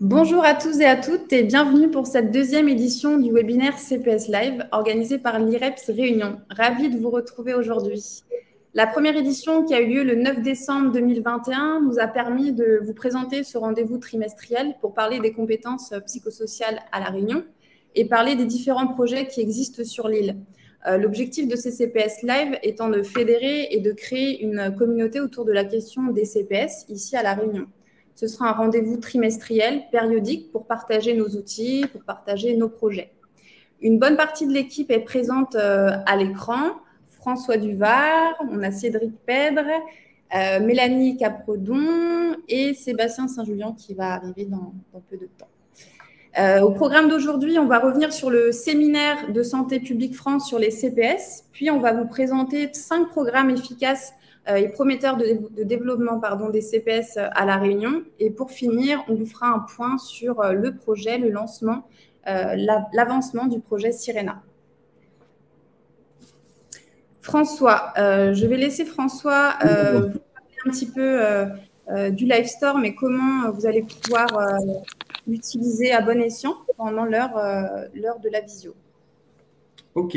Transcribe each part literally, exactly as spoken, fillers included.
Bonjour à tous et à toutes et bienvenue pour cette deuxième édition du webinaire C P S Live organisé par l'I R E P S Réunion. Ravi de vous retrouver aujourd'hui. La première édition qui a eu lieu le neuf décembre deux mille vingt et un nous a permis de vous présenter ce rendez-vous trimestriel pour parler des compétences psychosociales à La Réunion et parler des différents projets qui existent sur l'île. Euh, L'objectif de ces C P S Live étant de fédérer et de créer une communauté autour de la question des C P S ici à La Réunion. Ce sera un rendez-vous trimestriel, périodique, pour partager nos outils, pour partager nos projets. Une bonne partie de l'équipe est présente euh, à l'écran. François Duvar, on a Cédric Pèdre, euh, Mélanie Capredon et Sébastien Saint-Julien qui va arriver dans, dans peu de temps. Euh, au programme d'aujourd'hui, on va revenir sur le séminaire de Santé publique France sur les C P S, puis on va vous présenter cinq programmes efficaces et prometteurs de, de développement pardon, des C P S à La Réunion. Et pour finir, on vous fera un point sur le projet, le lancement, euh, l'avancement du projet Sirena. François, euh, je vais laisser François euh, vous parler un petit peu euh, euh, du Livestorm et comment vous allez pouvoir euh, l'utiliser à bon escient pendant l'heure euh, l'heure de la visio. Ok,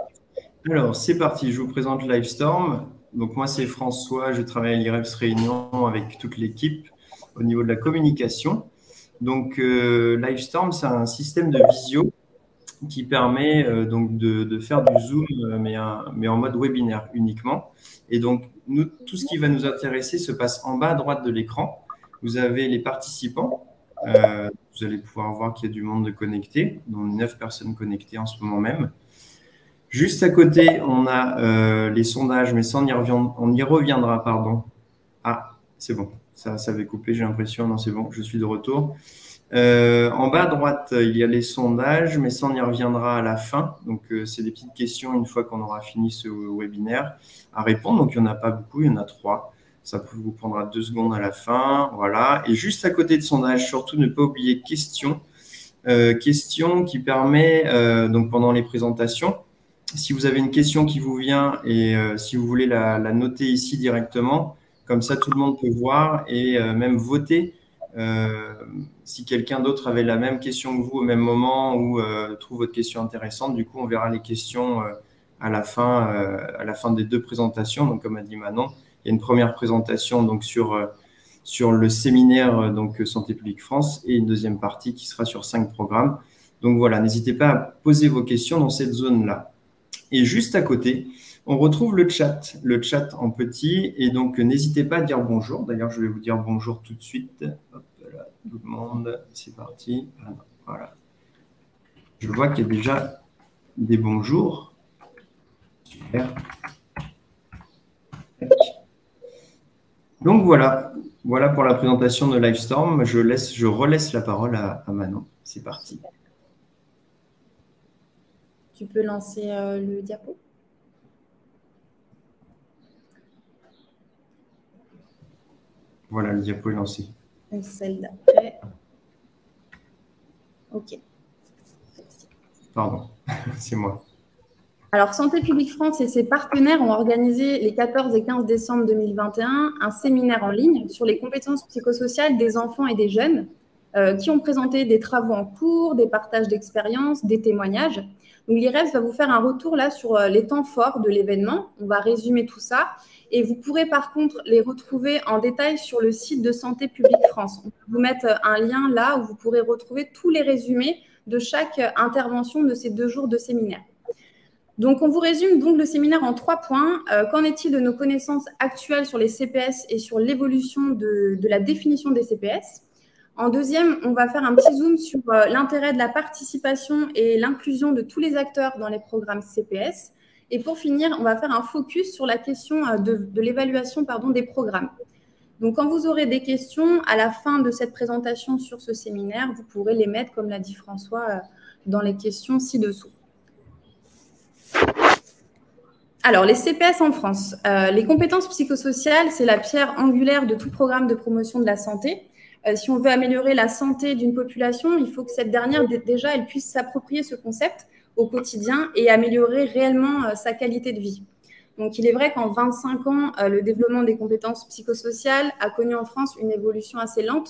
alors c'est parti, je vous présente Livestorm. Donc moi c'est François, je travaille à l'I R E P S Réunion avec toute l'équipe au niveau de la communication. Donc euh, Livestorm, c'est un système de visio qui permet euh, donc de, de faire du Zoom mais, un, mais en mode webinaire uniquement. Et donc nous, tout ce qui va nous intéresser se passe en bas à droite de l'écran. Vous avez les participants. Euh, vous allez pouvoir voir qu'il y a du monde de connecté, dont neuf personnes connectées en ce moment même. Juste à côté, on a euh, les sondages, mais ça, on y reviendra, on y reviendra pardon. Ah, c'est bon, ça, ça avait coupé, j'ai l'impression. Non, c'est bon, je suis de retour. Euh, en bas à droite, il y a les sondages, mais ça, on y reviendra à la fin. Donc, euh, c'est des petites questions une fois qu'on aura fini ce webinaire à répondre. Donc, il n'y en a pas beaucoup, il y en a trois. Ça vous prendra deux secondes à la fin. Voilà. Et juste à côté de sondage, surtout, ne pas oublier questions. Euh, question qui permet, euh, donc pendant les présentations, si vous avez une question qui vous vient et euh, si vous voulez la, la noter ici directement, comme ça tout le monde peut voir et euh, même voter euh, si quelqu'un d'autre avait la même question que vous au même moment ou euh, trouve votre question intéressante. Du coup, on verra les questions euh, à la fin, euh, à la fin des deux présentations. Donc, comme a dit Manon, il y a une première présentation donc sur euh, sur le séminaire donc Santé publique France et une deuxième partie qui sera sur cinq programmes. Donc voilà, n'hésitez pas à poser vos questions dans cette zone-là. Et juste à côté, on retrouve le chat, le chat en petit. Et donc, n'hésitez pas à dire bonjour. D'ailleurs, je vais vous dire bonjour tout de suite. Hop là, tout le monde, c'est parti. Voilà. Je vois qu'il y a déjà des bonjours. Super. Donc voilà, voilà pour la présentation de Livestorm. Je, laisse, je relaisse la parole à, à Manon. C'est parti. Tu peux lancer euh, le diapo. Voilà, le diapo est lancé. Et celle d'après. OK. Pardon, c'est moi. Alors, Santé publique France et ses partenaires ont organisé les quatorze et quinze décembre deux mille vingt et un un séminaire en ligne sur les compétences psychosociales des enfants et des jeunes euh, qui ont présenté des travaux en cours, des partages d'expériences, des témoignages. Donc, l'I R E P S va vous faire un retour là sur les temps forts de l'événement. On va résumer tout ça et vous pourrez par contre les retrouver en détail sur le site de Santé publique France. On va vous mettre un lien là où vous pourrez retrouver tous les résumés de chaque intervention de ces deux jours de séminaire. Donc, on vous résume donc le séminaire en trois points. Euh, Qu'en est-il de nos connaissances actuelles sur les C P S et sur l'évolution de, de la définition des C P S? En deuxième, on va faire un petit zoom sur euh, l'intérêt de la participation et l'inclusion de tous les acteurs dans les programmes C P S. Et pour finir, on va faire un focus sur la question euh, de, de l'évaluation pardon, des programmes. Donc, quand vous aurez des questions à la fin de cette présentation sur ce séminaire, vous pourrez les mettre, comme l'a dit François, euh, dans les questions ci-dessous. Alors, les C P S en France. Euh, les compétences psychosociales, c'est la pierre angulaire de tout programme de promotion de la santé. Euh, si on veut améliorer la santé d'une population, il faut que cette dernière, déjà, elle puisse s'approprier ce concept au quotidien et améliorer réellement euh, sa qualité de vie. Donc, il est vrai qu'en vingt-cinq ans, euh, le développement des compétences psychosociales a connu en France une évolution assez lente.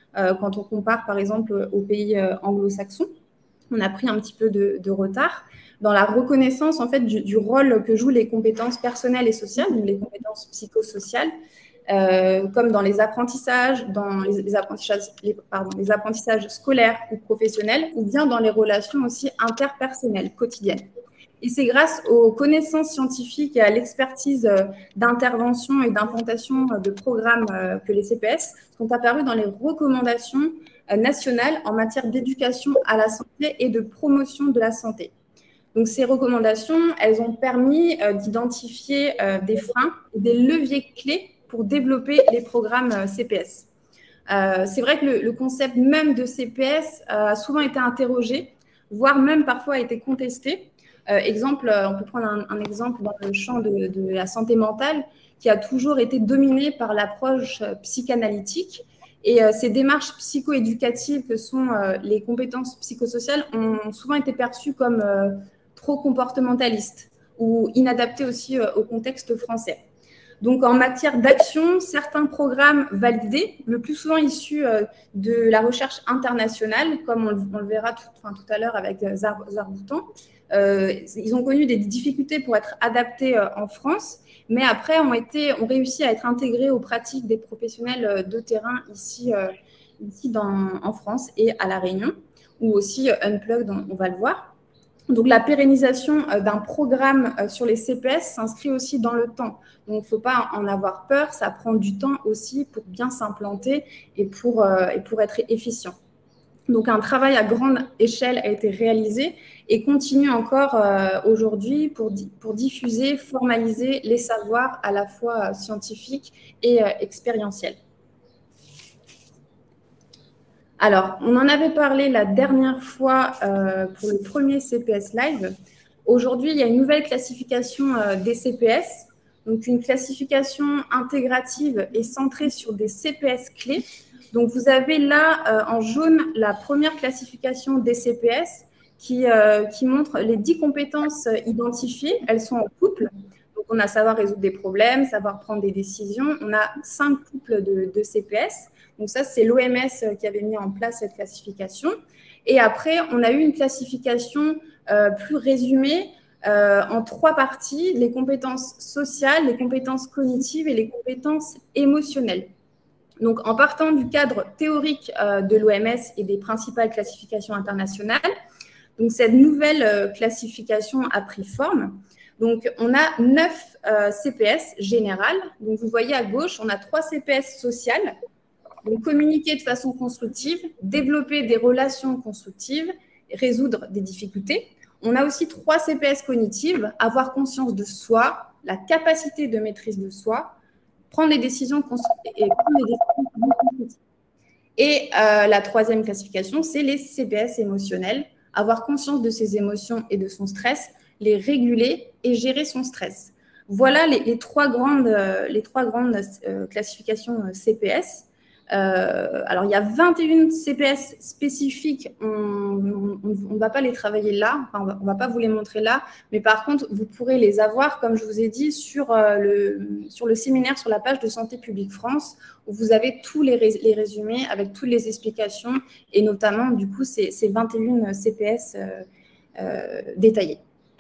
euh, quand on compare par exemple aux pays euh, anglo-saxons. On a pris un petit peu de, de retard dans la reconnaissance en fait du, du rôle que jouent les compétences personnelles et sociales, donc les compétences psychosociales, euh, comme dans les apprentissages, dans les, les apprentissages, les, pardon, les apprentissages scolaires ou professionnels, ou bien dans les relations aussi interpersonnelles quotidiennes. Et c'est grâce aux connaissances scientifiques et à l'expertise d'intervention et d'implantation de programmes que les C P S sont apparus dans les recommandations nationales en matière d'éducation à la santé et de promotion de la santé. Donc, ces recommandations, elles ont permis d'identifier des freins et des leviers clés pour développer les programmes C P S. Euh, c'est vrai que le, le concept même de C P S a souvent été interrogé, voire même parfois a été contesté. Euh, exemple, on peut prendre un, un exemple dans le champ de, de la santé mentale qui a toujours été dominé par l'approche psychanalytique. Et euh, ces démarches psychoéducatives que sont euh, les compétences psychosociales ont souvent été perçues comme euh, trop comportementalistes ou inadaptées aussi euh, au contexte français. Donc, en matière d'action, certains programmes validés, le plus souvent issus euh, de la recherche internationale, comme on le, on le verra tout, enfin, tout à l'heure avec Zarboutan, Euh, ils ont connu des difficultés pour être adaptés euh, en France, mais après ont, été, ont réussi à être intégrés aux pratiques des professionnels de terrain ici, euh, ici dans, en France et à La Réunion, ou aussi euh, Unplugged, on, on va le voir. Donc, la pérennisation euh, d'un programme euh, sur les C P S s'inscrit aussi dans le temps. Donc, il ne faut pas en avoir peur, ça prend du temps aussi pour bien s'implanter et pour, euh, et pour être efficient. Donc, un travail à grande échelle a été réalisé et continue encore euh, aujourd'hui pour, pour diffuser, formaliser les savoirs à la fois scientifiques et euh, expérientiels. Alors, on en avait parlé la dernière fois euh, pour le premier C P S Live. Aujourd'hui, il y a une nouvelle classification euh, des C P S, donc une classification intégrative et centrée sur des C P S clés. Donc, vous avez là euh, en jaune la première classification des C P S qui, euh, qui montre les dix compétences identifiées. Elles sont en couple. Donc, on a savoir résoudre des problèmes, savoir prendre des décisions. On a cinq couples de, de C P S. Donc, ça, c'est l'O M S qui avait mis en place cette classification. Et après, on a eu une classification euh, plus résumée euh, en trois parties, les compétences sociales, les compétences cognitives et les compétences émotionnelles. Donc, en partant du cadre théorique euh, de l'O M S et des principales classifications internationales, donc cette nouvelle euh, classification a pris forme. Donc, on a neuf euh, C P S générales. Donc, vous voyez à gauche, on a trois C P S sociales. Donc, communiquer de façon constructive, développer des relations constructives, résoudre des difficultés. On a aussi trois C P S cognitives, avoir conscience de soi, la capacité de maîtrise de soi, prendre des décisions constructives et prendre des décisions constructives. Et euh, la troisième classification, c'est les C P S émotionnels, avoir conscience de ses émotions et de son stress, les réguler et gérer son stress. Voilà les, les trois grandes, euh, les trois grandes euh, classifications euh, C P S. Euh, alors, il y a vingt et un C P S spécifiques, on ne va pas les travailler là, enfin, on ne va pas vous les montrer là, mais par contre, vous pourrez les avoir, comme je vous ai dit, sur, euh, le, sur le séminaire sur la page de Santé publique France, où vous avez tous les, rés les résumés avec toutes les explications, et notamment, du coup, ces, ces vingt et un C P S euh, euh, détaillés.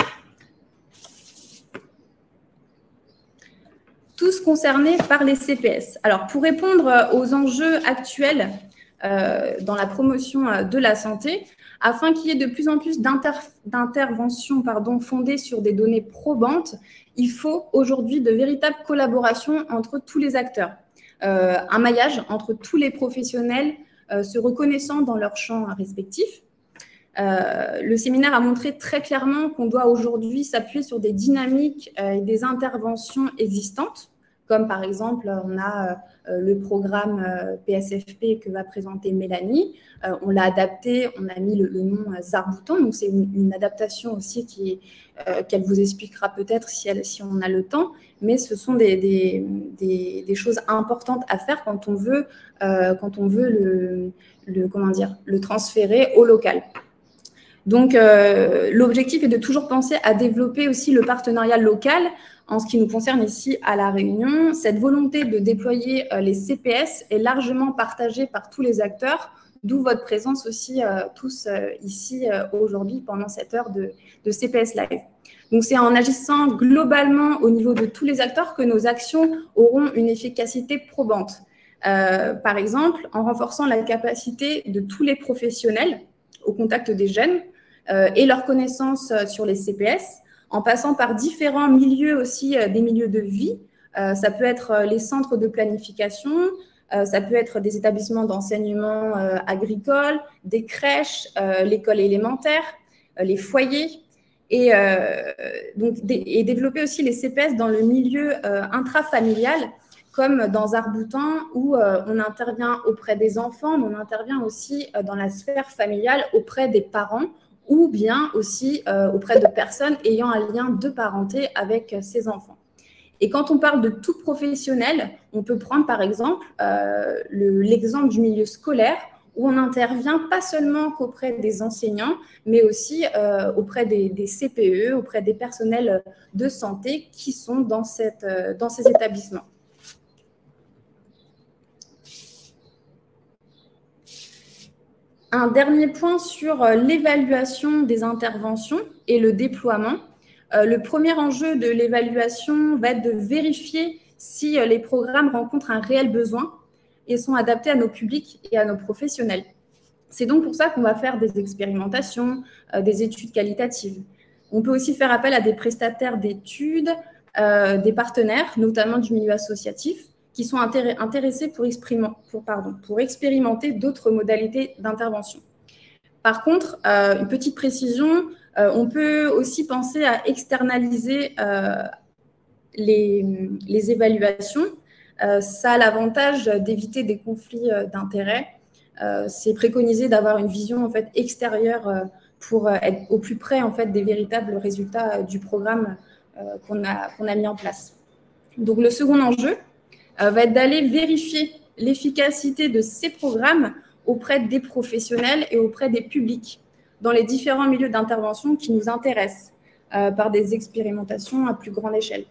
Tous concernés par les C P S. Alors, pour répondre aux enjeux actuels euh, dans la promotion de la santé, afin qu'il y ait de plus en plus d'interventions pardon, fondées sur des données probantes, il faut aujourd'hui de véritables collaborations entre tous les acteurs. Euh, un maillage entre tous les professionnels euh, se reconnaissant dans leur champ respectif. Euh, le séminaire a montré très clairement qu'on doit aujourd'hui s'appuyer sur des dynamiques euh, et des interventions existantes, comme par exemple, on a euh, le programme euh, P S F P que va présenter Mélanie. Euh, on l'a adapté, on a mis le, le nom euh, Zarboutan, donc c'est une, une adaptation aussi qui, euh, qu'elle vous expliquera peut-être si, elle, si on a le temps, mais ce sont des, des, des, des choses importantes à faire quand on veut, euh, quand on veut le, le, comment dire, le transférer au local. Donc, euh, l'objectif est de toujours penser à développer aussi le partenariat local. En ce qui nous concerne ici à La Réunion, cette volonté de déployer euh, les C P S est largement partagée par tous les acteurs, d'où votre présence aussi euh, tous euh, ici euh, aujourd'hui pendant cette heure de, de C P S Live. Donc, c'est en agissant globalement au niveau de tous les acteurs que nos actions auront une efficacité probante. Euh, par exemple, en renforçant la capacité de tous les professionnels au contact des jeunes euh, et leur connaissance sur les C P S, en passant par différents milieux aussi, euh, des milieux de vie. Euh, ça peut être les centres de planification, euh, ça peut être des établissements d'enseignement euh, agricole, des crèches, euh, l'école élémentaire, euh, les foyers, et, euh, donc, et développer aussi les C P S dans le milieu euh, intrafamilial, comme dans Arboutan, où euh, on intervient auprès des enfants, mais on intervient aussi euh, dans la sphère familiale auprès des parents, ou bien aussi euh, auprès de personnes ayant un lien de parenté avec euh, ces enfants. Et quand on parle de tout professionnel, on peut prendre par exemple euh, l'exemple du milieu scolaire, où on intervient pas seulement qu'auprès des enseignants, mais aussi euh, auprès des, des C P E, auprès des personnels de santé qui sont dans, cette, euh, dans ces établissements. Un dernier point sur l'évaluation des interventions et le déploiement. Euh, le premier enjeu de l'évaluation va être de vérifier si les programmes rencontrent un réel besoin et sont adaptés à nos publics et à nos professionnels. C'est donc pour ça qu'on va faire des expérimentations, euh, des études qualitatives. On peut aussi faire appel à des prestataires d'études, euh, des partenaires, notamment du milieu associatif, qui sont intéressés pour, pour, pardon, pour expérimenter d'autres modalités d'intervention. Par contre, euh, une petite précision, euh, on peut aussi penser à externaliser euh, les, les évaluations. Euh, ça a l'avantage d'éviter des conflits euh, d'intérêts. Euh, c'est préconisé d'avoir une vision en fait, extérieure euh, pour euh, être au plus près en fait, des véritables résultats euh, du programme euh, qu'on a, qu'on a mis en place. Donc, le second enjeu euh, va être d'aller vérifier l'efficacité de ces programmes auprès des professionnels et auprès des publics dans les différents milieux d'intervention qui nous intéressent euh, par des expérimentations à plus grande échelle.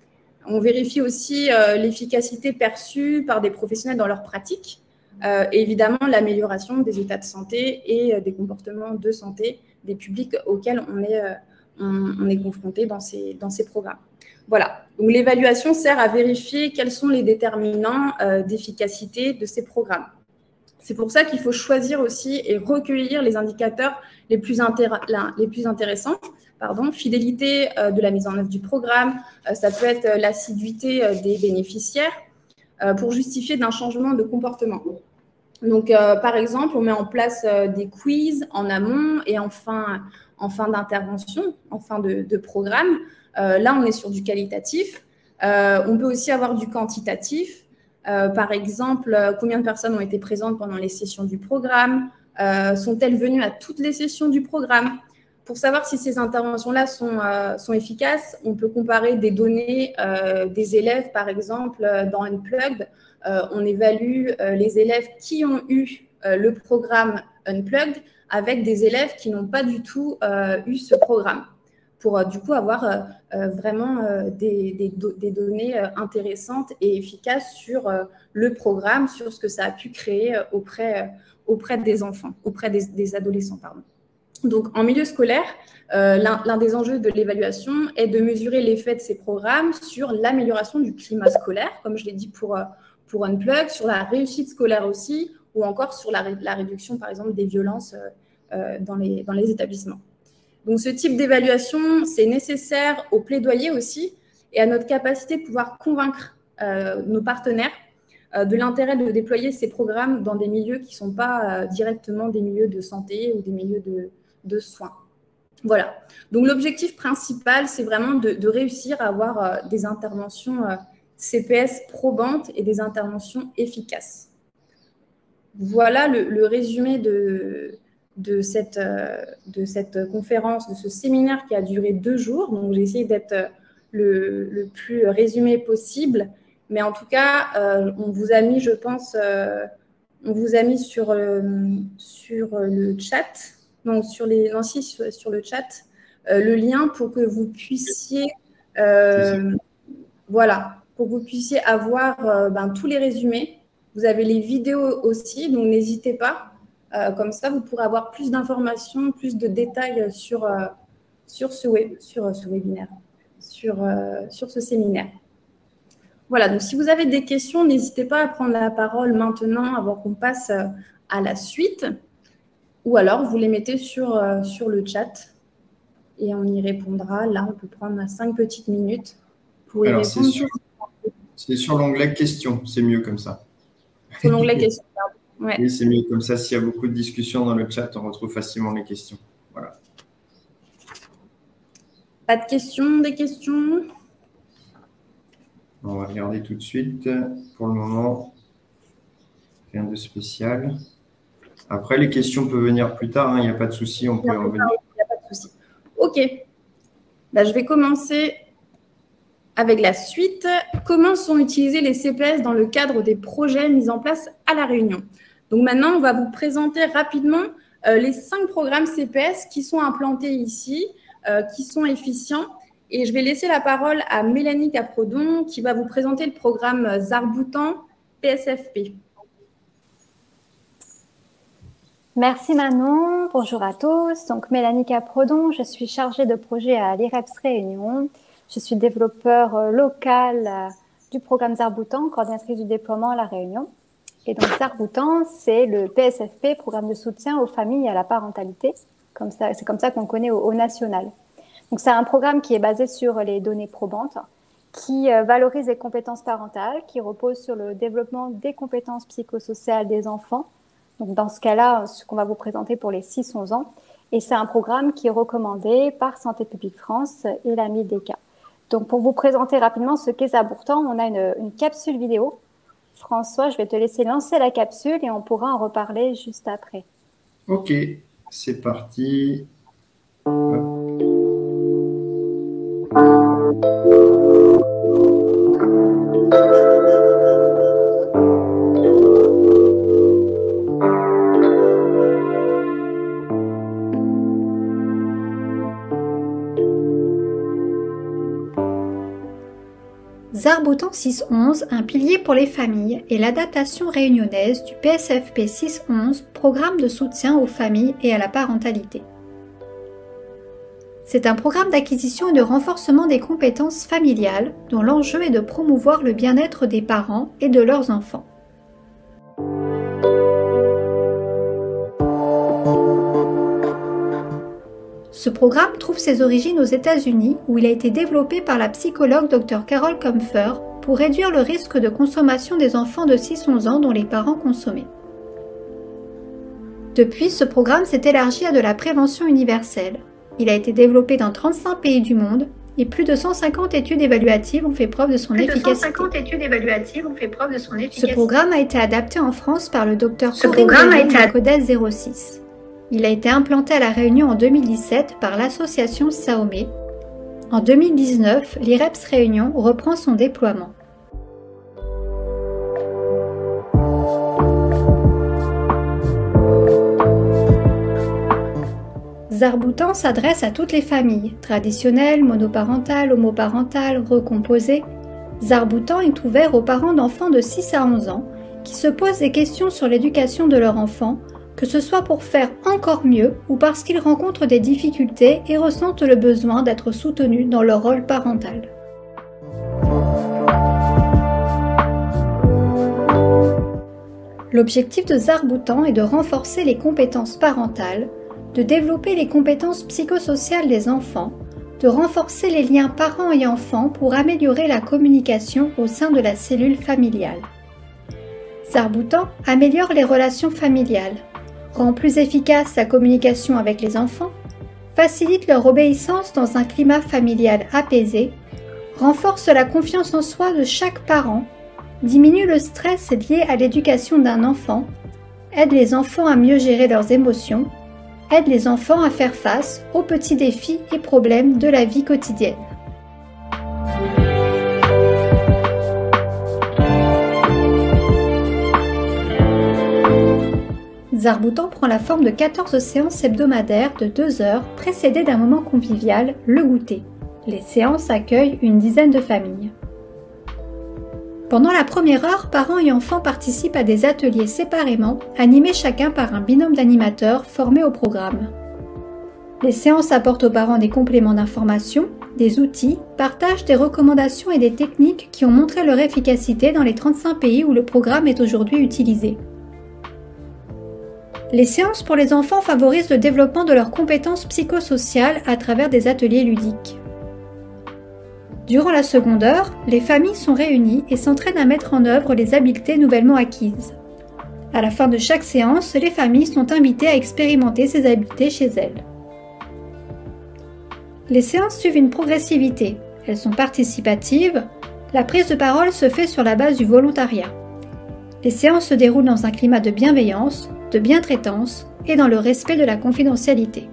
On vérifie aussi euh, l'efficacité perçue par des professionnels dans leur pratique euh, et évidemment l'amélioration des états de santé et euh, des comportements de santé des publics auxquels on est, euh, on, on est confronté dans ces, dans ces programmes. Voilà, donc l'évaluation sert à vérifier quels sont les déterminants euh, d'efficacité de ces programmes. C'est pour ça qu'il faut choisir aussi et recueillir les indicateurs les plus, les plus intéressants. Pardon, fidélité euh, de la mise en œuvre du programme, euh, ça peut être l'assiduité euh, des bénéficiaires euh, pour justifier d'un changement de comportement. Donc, euh, par exemple, on met en place euh, des quiz en amont et en fin, en fin d'intervention, en fin de, de programme. Euh, là, on est sur du qualitatif. Euh, on peut aussi avoir du quantitatif. Euh, par exemple, combien de personnes ont été présentes pendant les sessions du programme? euh, Sont-elles venues à toutes les sessions du programme? Pour savoir si ces interventions-là sont, euh, sont efficaces, on peut comparer des données euh, des élèves, par exemple, dans Unplugged. Euh, on évalue euh, les élèves qui ont eu euh, le programme Unplugged avec des élèves qui n'ont pas du tout euh, eu ce programme, pour euh, du coup avoir euh, vraiment euh, des, des, do des données euh, intéressantes et efficaces sur euh, le programme, sur ce que ça a pu créer euh, auprès, euh, auprès des enfants, auprès des, des adolescents, pardon. Donc, en milieu scolaire, euh, l'un des enjeux de l'évaluation est de mesurer l'effet de ces programmes sur l'amélioration du climat scolaire, comme je l'ai dit pour, pour Unplug, sur la réussite scolaire aussi, ou encore sur la, la réduction, par exemple, des violences euh, dans, les, dans les établissements. Donc, ce type d'évaluation, c'est nécessaire au plaidoyer aussi et à notre capacité de pouvoir convaincre euh, nos partenaires euh, de l'intérêt de déployer ces programmes dans des milieux qui ne sont pas euh, directement des milieux de santé ou des milieux de, de soins. Voilà. Donc, l'objectif principal, c'est vraiment de, de réussir à avoir euh, des interventions euh, C P S probantes et des interventions efficaces. Voilà le, le résumé de... De cette, euh, de cette conférence, de ce séminaire qui a duré deux jours. Donc, j'ai essayé d'être le, le plus résumé possible. Mais en tout cas, euh, on vous a mis, je pense, euh, on vous a mis sur, euh, sur le chat donc sur les Nancy sur, sur le chat euh, le lien pour que vous puissiez euh, voilà pour que vous puissiez avoir euh, ben, tous les résumés. Vous avez les vidéos aussi, donc n'hésitez pas. Euh, comme ça, vous pourrez avoir plus d'informations, plus de détails sur euh, sur ce web, sur ce webinaire, sur euh, sur ce séminaire. Voilà, donc si vous avez des questions, n'hésitez pas à prendre la parole maintenant avant qu'on passe à la suite. Ou alors, vous les mettez sur, euh, sur le chat et on y répondra. Là, on peut prendre cinq petites minutes pour y alors, répondre. C'est sur, c'est sur l'onglet questions, c'est mieux comme ça. Sur l'onglet questions, pardon. Ouais. Oui, c'est mieux comme ça. S'il y a beaucoup de discussions dans le chat, on retrouve facilement les questions. Voilà. Pas de questions, des questions? On va regarder tout de suite. Pour le moment, rien de spécial. Après, les questions peuvent venir plus tard. Il hein, n'y a pas de souci, on peut en venir. Il n'y a pas de souci. OK. Là, je vais commencer avec la suite. Comment sont utilisés les C P S dans le cadre des projets mis en place à La Réunion? Donc maintenant, on va vous présenter rapidement euh, les cinq programmes C P S qui sont implantés ici, euh, qui sont efficients. Et je vais laisser la parole à Mélanie Caprodon qui va vous présenter le programme Zarboutan P S F P. Merci Manon, bonjour à tous. Donc Mélanie Caprodon, je suis chargée de projet à l'I R E P S Réunion. Je suis développeur local du programme Zarboutan, coordinatrice du déploiement à La Réunion. Et donc Zarboutan, c'est le P S F P, programme de soutien aux familles et à la parentalité. Comme ça, c'est comme ça qu'on connaît au, au national. Donc, c'est un programme qui est basé sur les données probantes, qui valorise les compétences parentales, qui repose sur le développement des compétences psychosociales des enfants. Donc, dans ce cas-là, ce qu'on va vous présenter pour les six onze ans. Et c'est un programme qui est recommandé par Santé publique France et la MIDECA. Donc, pour vous présenter rapidement ce qu'est Zarboutan, on a une, une capsule vidéo. François, je vais te laisser lancer la capsule et on pourra en reparler juste après. OK, c'est parti. Hop. Zarboutan six onze, un pilier pour les familles, est l'adaptation réunionnaise du P S F P six onze, programme de soutien aux familles et à la parentalité. C'est un programme d'acquisition et de renforcement des compétences familiales dont l'enjeu est de promouvoir le bien-être des parents et de leurs enfants. Ce programme trouve ses origines aux États-Unis où il a été développé par la psychologue Dr Carol Comfer pour réduire le risque de consommation des enfants de six onze ans dont les parents consommaient. Depuis, ce programme s'est élargi à de la prévention universelle. Il a été développé dans trente-cinq pays du monde et plus de cent cinquante études évaluatives ont fait preuve de son plus efficacité. de cent cinquante études évaluatives ont fait preuve de son efficacité. Ce programme a été adapté en France par le docteur Ce programme a été Codes zéro six. Il a été implanté à La Réunion en deux mille dix-sept par l'association Saomé. En deux mille dix-neuf, l'I R E P S Réunion reprend son déploiement. Zarboutan s'adresse à toutes les familles, traditionnelles, monoparentales, homoparentales, recomposées. Zarboutan est ouvert aux parents d'enfants de six à onze ans qui se posent des questions sur l'éducation de leur enfant, que ce soit pour faire encore mieux ou parce qu'ils rencontrent des difficultés et ressentent le besoin d'être soutenus dans leur rôle parental. L'objectif de Zarboutan est de renforcer les compétences parentales, de développer les compétences psychosociales des enfants, de renforcer les liens parents et enfants pour améliorer la communication au sein de la cellule familiale. Zarboutan améliore les relations familiales, rend plus efficace la communication avec les enfants, facilite leur obéissance dans un climat familial apaisé, renforce la confiance en soi de chaque parent, diminue le stress lié à l'éducation d'un enfant, aide les enfants à mieux gérer leurs émotions, aide les enfants à faire face aux petits défis et problèmes de la vie quotidienne. Zarboutan prend la forme de quatorze séances hebdomadaires de deux heures précédées d'un moment convivial, le goûter. Les séances accueillent une dizaine de familles. Pendant la première heure, parents et enfants participent à des ateliers séparément, animés chacun par un binôme d'animateurs formés au programme. Les séances apportent aux parents des compléments d'information, des outils, partagent des recommandations et des techniques qui ont montré leur efficacité dans les trente-cinq pays où le programme est aujourd'hui utilisé. Les séances pour les enfants favorisent le développement de leurs compétences psychosociales à travers des ateliers ludiques. Durant la seconde heure, les familles sont réunies et s'entraînent à mettre en œuvre les habiletés nouvellement acquises. À la fin de chaque séance, les familles sont invitées à expérimenter ces habiletés chez elles. Les séances suivent une progressivité. Elles sont participatives. La prise de parole se fait sur la base du volontariat. Les séances se déroulent dans un climat de bienveillance, de bientraitance et dans le respect de la confidentialité.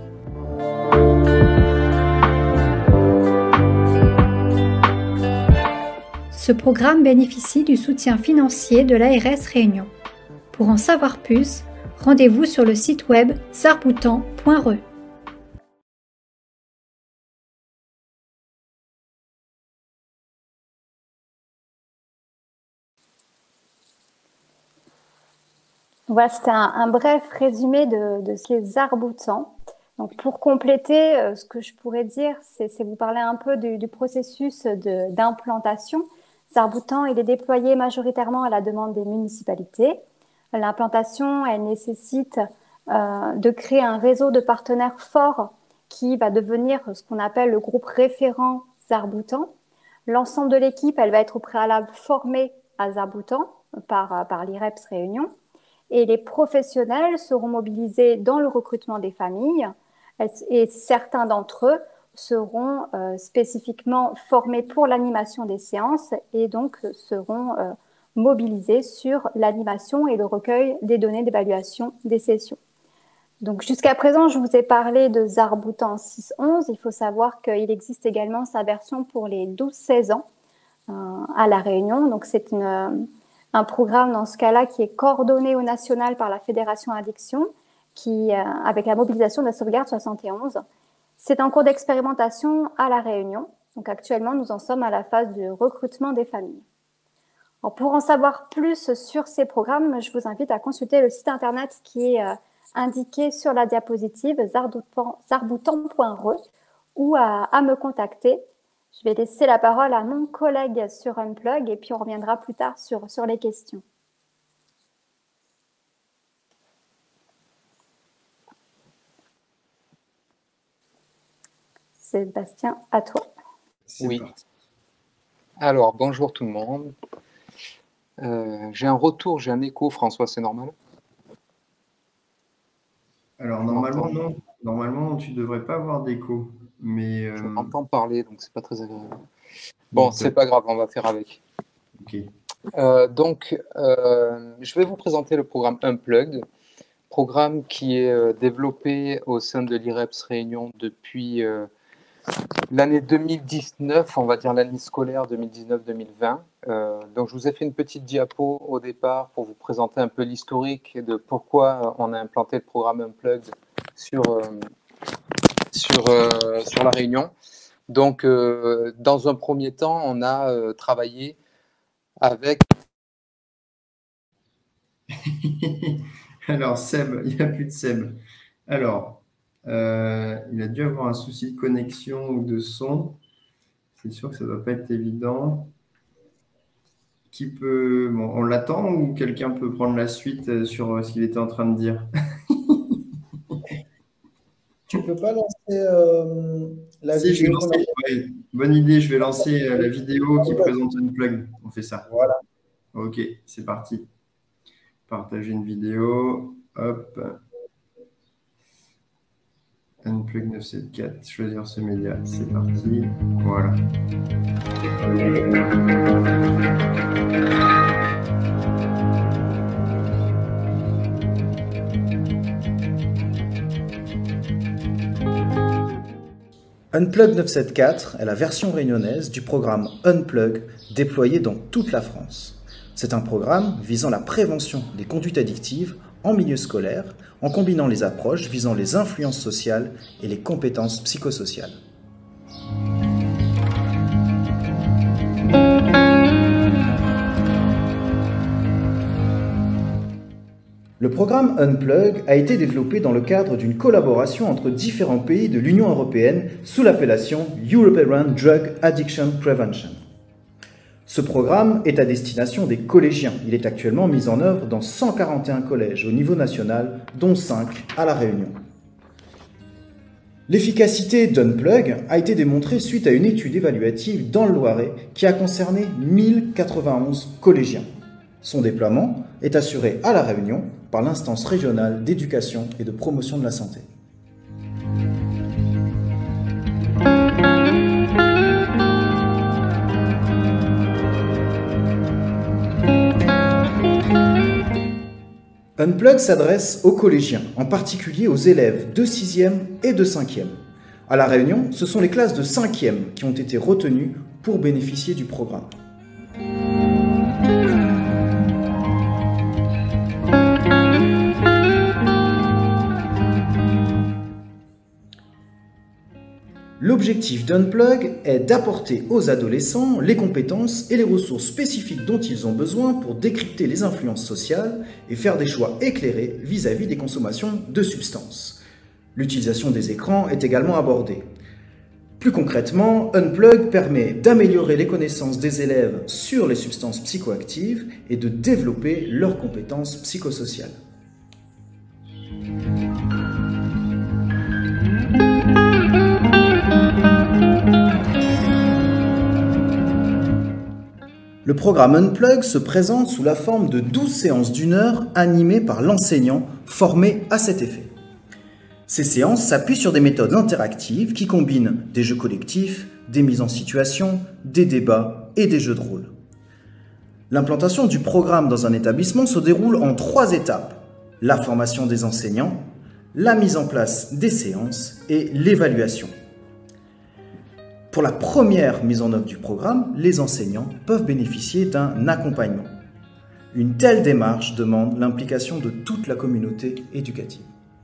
Ce programme bénéficie du soutien financier de l'A R S Réunion. Pour en savoir plus, rendez-vous sur le site web zarboutan point re. Voilà, c'était un, un bref résumé de, de ce qu'est Zarboutan. Donc, pour compléter, euh, ce que je pourrais dire, c'est, c'est vous parler un peu du, du processus de, d'implantation. Zarboutan, il est déployé majoritairement à la demande des municipalités. L'implantation, elle nécessite euh, de créer un réseau de partenaires forts qui va devenir ce qu'on appelle le groupe référent Zarboutan. L'ensemble de l'équipe, elle va être au préalable formée à Zarboutan par, par l'I R E P S Réunion. Et les professionnels seront mobilisés dans le recrutement des familles et certains d'entre eux seront euh, spécifiquement formés pour l'animation des séances et donc seront euh, mobilisés sur l'animation et le recueil des données d'évaluation des sessions. Donc jusqu'à présent, je vous ai parlé de Zarboutan six onze. Il faut savoir qu'il existe également sa version pour les douze seize ans euh, à La Réunion. Donc c'est une... un programme dans ce cas-là qui est coordonné au national par la Fédération Addiction, qui, euh, avec la mobilisation de la sauvegarde soixante et onze. C'est en cours d'expérimentation à La Réunion. Donc actuellement, nous en sommes à la phase de recrutement des familles. Alors, pour en savoir plus sur ces programmes, je vous invite à consulter le site internet qui est euh, indiqué sur la diapositive zarboutan point re ou à, à me contacter. Je vais laisser la parole à mon collègue sur Unplug et puis on reviendra plus tard sur, sur les questions. Sébastien, à toi. C'est oui. Parti. Alors, bonjour tout le monde. Euh, j'ai un retour, j'ai un écho, François, c'est normal? Alors, normalement, non. Normalement, tu ne devrais pas avoir d'écho. Mais euh... je m'entends parler, donc c'est pas très agréable. Bon, c'est pas grave, on va faire avec. Ok. Euh, donc, euh, je vais vous présenter le programme Unplugged, programme qui est euh, développé au sein de l'I R E P S Réunion depuis euh, l'année deux mille dix-neuf, on va dire l'année scolaire deux mille dix-neuf deux mille vingt. Euh, donc, je vous ai fait une petite diapo au départ pour vous présenter un peu l'historique de pourquoi on a implanté le programme Unplugged sur euh, Sur, euh, sur La Réunion. Donc, euh, dans un premier temps, on a euh, travaillé avec... Alors, Seb, il n'y a plus de Seb. Alors, euh, il a dû avoir un souci de connexion ou de son. C'est sûr que ça ne doit pas être évident. Qui peut... Bon, on l'attend ou quelqu'un peut prendre la suite sur ce qu'il était en train de dire? Tu peux pas lancer euh, la si, vidéo. Je vais lancer, ouais. Bonne idée, je vais lancer euh, la vidéo qui présente Unplugged. On fait ça. Voilà. Ok, c'est parti. Partager une vidéo. Hop. Unplugged neuf cent soixante-quatorze. Choisir ce média. C'est parti. Voilà. Unplug neuf cent soixante-quatorze est la version réunionnaise du programme Unplug déployé dans toute la France. C'est un programme visant la prévention des conduites addictives en milieu scolaire en combinant les approches visant les influences sociales et les compétences psychosociales. Le programme Unplug a été développé dans le cadre d'une collaboration entre différents pays de l'Union européenne sous l'appellation European Drug Addiction Prevention. Ce programme est à destination des collégiens. Il est actuellement mis en œuvre dans cent quarante et un collèges au niveau national, dont cinq à La Réunion. L'efficacité d'Unplug a été démontrée suite à une étude évaluative dans le Loiret qui a concerné mille quatre-vingt-onze collégiens. Son déploiement est assuré à La Réunion par l'instance régionale d'éducation et de promotion de la santé. Unplug s'adresse aux collégiens, en particulier aux élèves de sixième et de cinquième. À La Réunion, ce sont les classes de cinquième qui ont été retenues pour bénéficier du programme. L'objectif d'Unplug est d'apporter aux adolescents les compétences et les ressources spécifiques dont ils ont besoin pour décrypter les influences sociales et faire des choix éclairés vis-à-vis des consommations de substances. L'utilisation des écrans est également abordée. Plus concrètement, Unplug permet d'améliorer les connaissances des élèves sur les substances psychoactives et de développer leurs compétences psychosociales. Le programme Unplug se présente sous la forme de douze séances d'une heure animées par l'enseignant formé à cet effet. Ces séances s'appuient sur des méthodes interactives qui combinent des jeux collectifs, des mises en situation, des débats et des jeux de rôle. L'implantation du programme dans un établissement se déroule en trois étapes: la formation des enseignants, la mise en place des séances et l'évaluation. Pour la première mise en œuvre du programme, les enseignants peuvent bénéficier d'un accompagnement. Une telle démarche demande l'implication de toute la communauté éducative.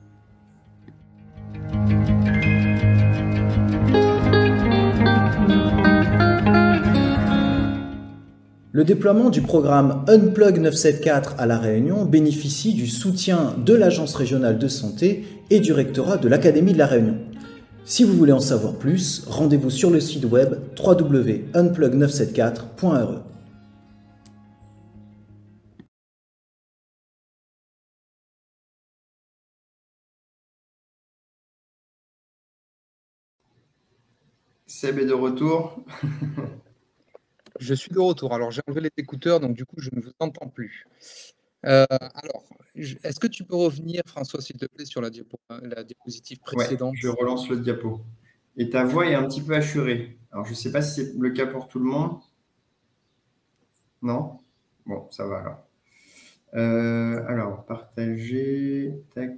Le déploiement du programme Unplug neuf cent soixante-quatorze à La Réunion bénéficie du soutien de l'Agence régionale de santé et du rectorat de l'Académie de La Réunion. Si vous voulez en savoir plus, rendez-vous sur le site web w w w point unplug neuf cent soixante-quatorze point r e. Seb est de retour. Je suis de retour. Alors, j'ai enlevé les écouteurs, donc du coup, je ne vous entends plus. Euh, alors, est-ce que tu peux revenir, François, s'il te plaît, sur la, diapo la diapositive précédente? Ouais, je relance le diapo. Et ta voix est un petit peu assurée. Alors, je ne sais pas si c'est le cas pour tout le monde. Non? Bon, ça va alors. Euh, alors, partager. Tac.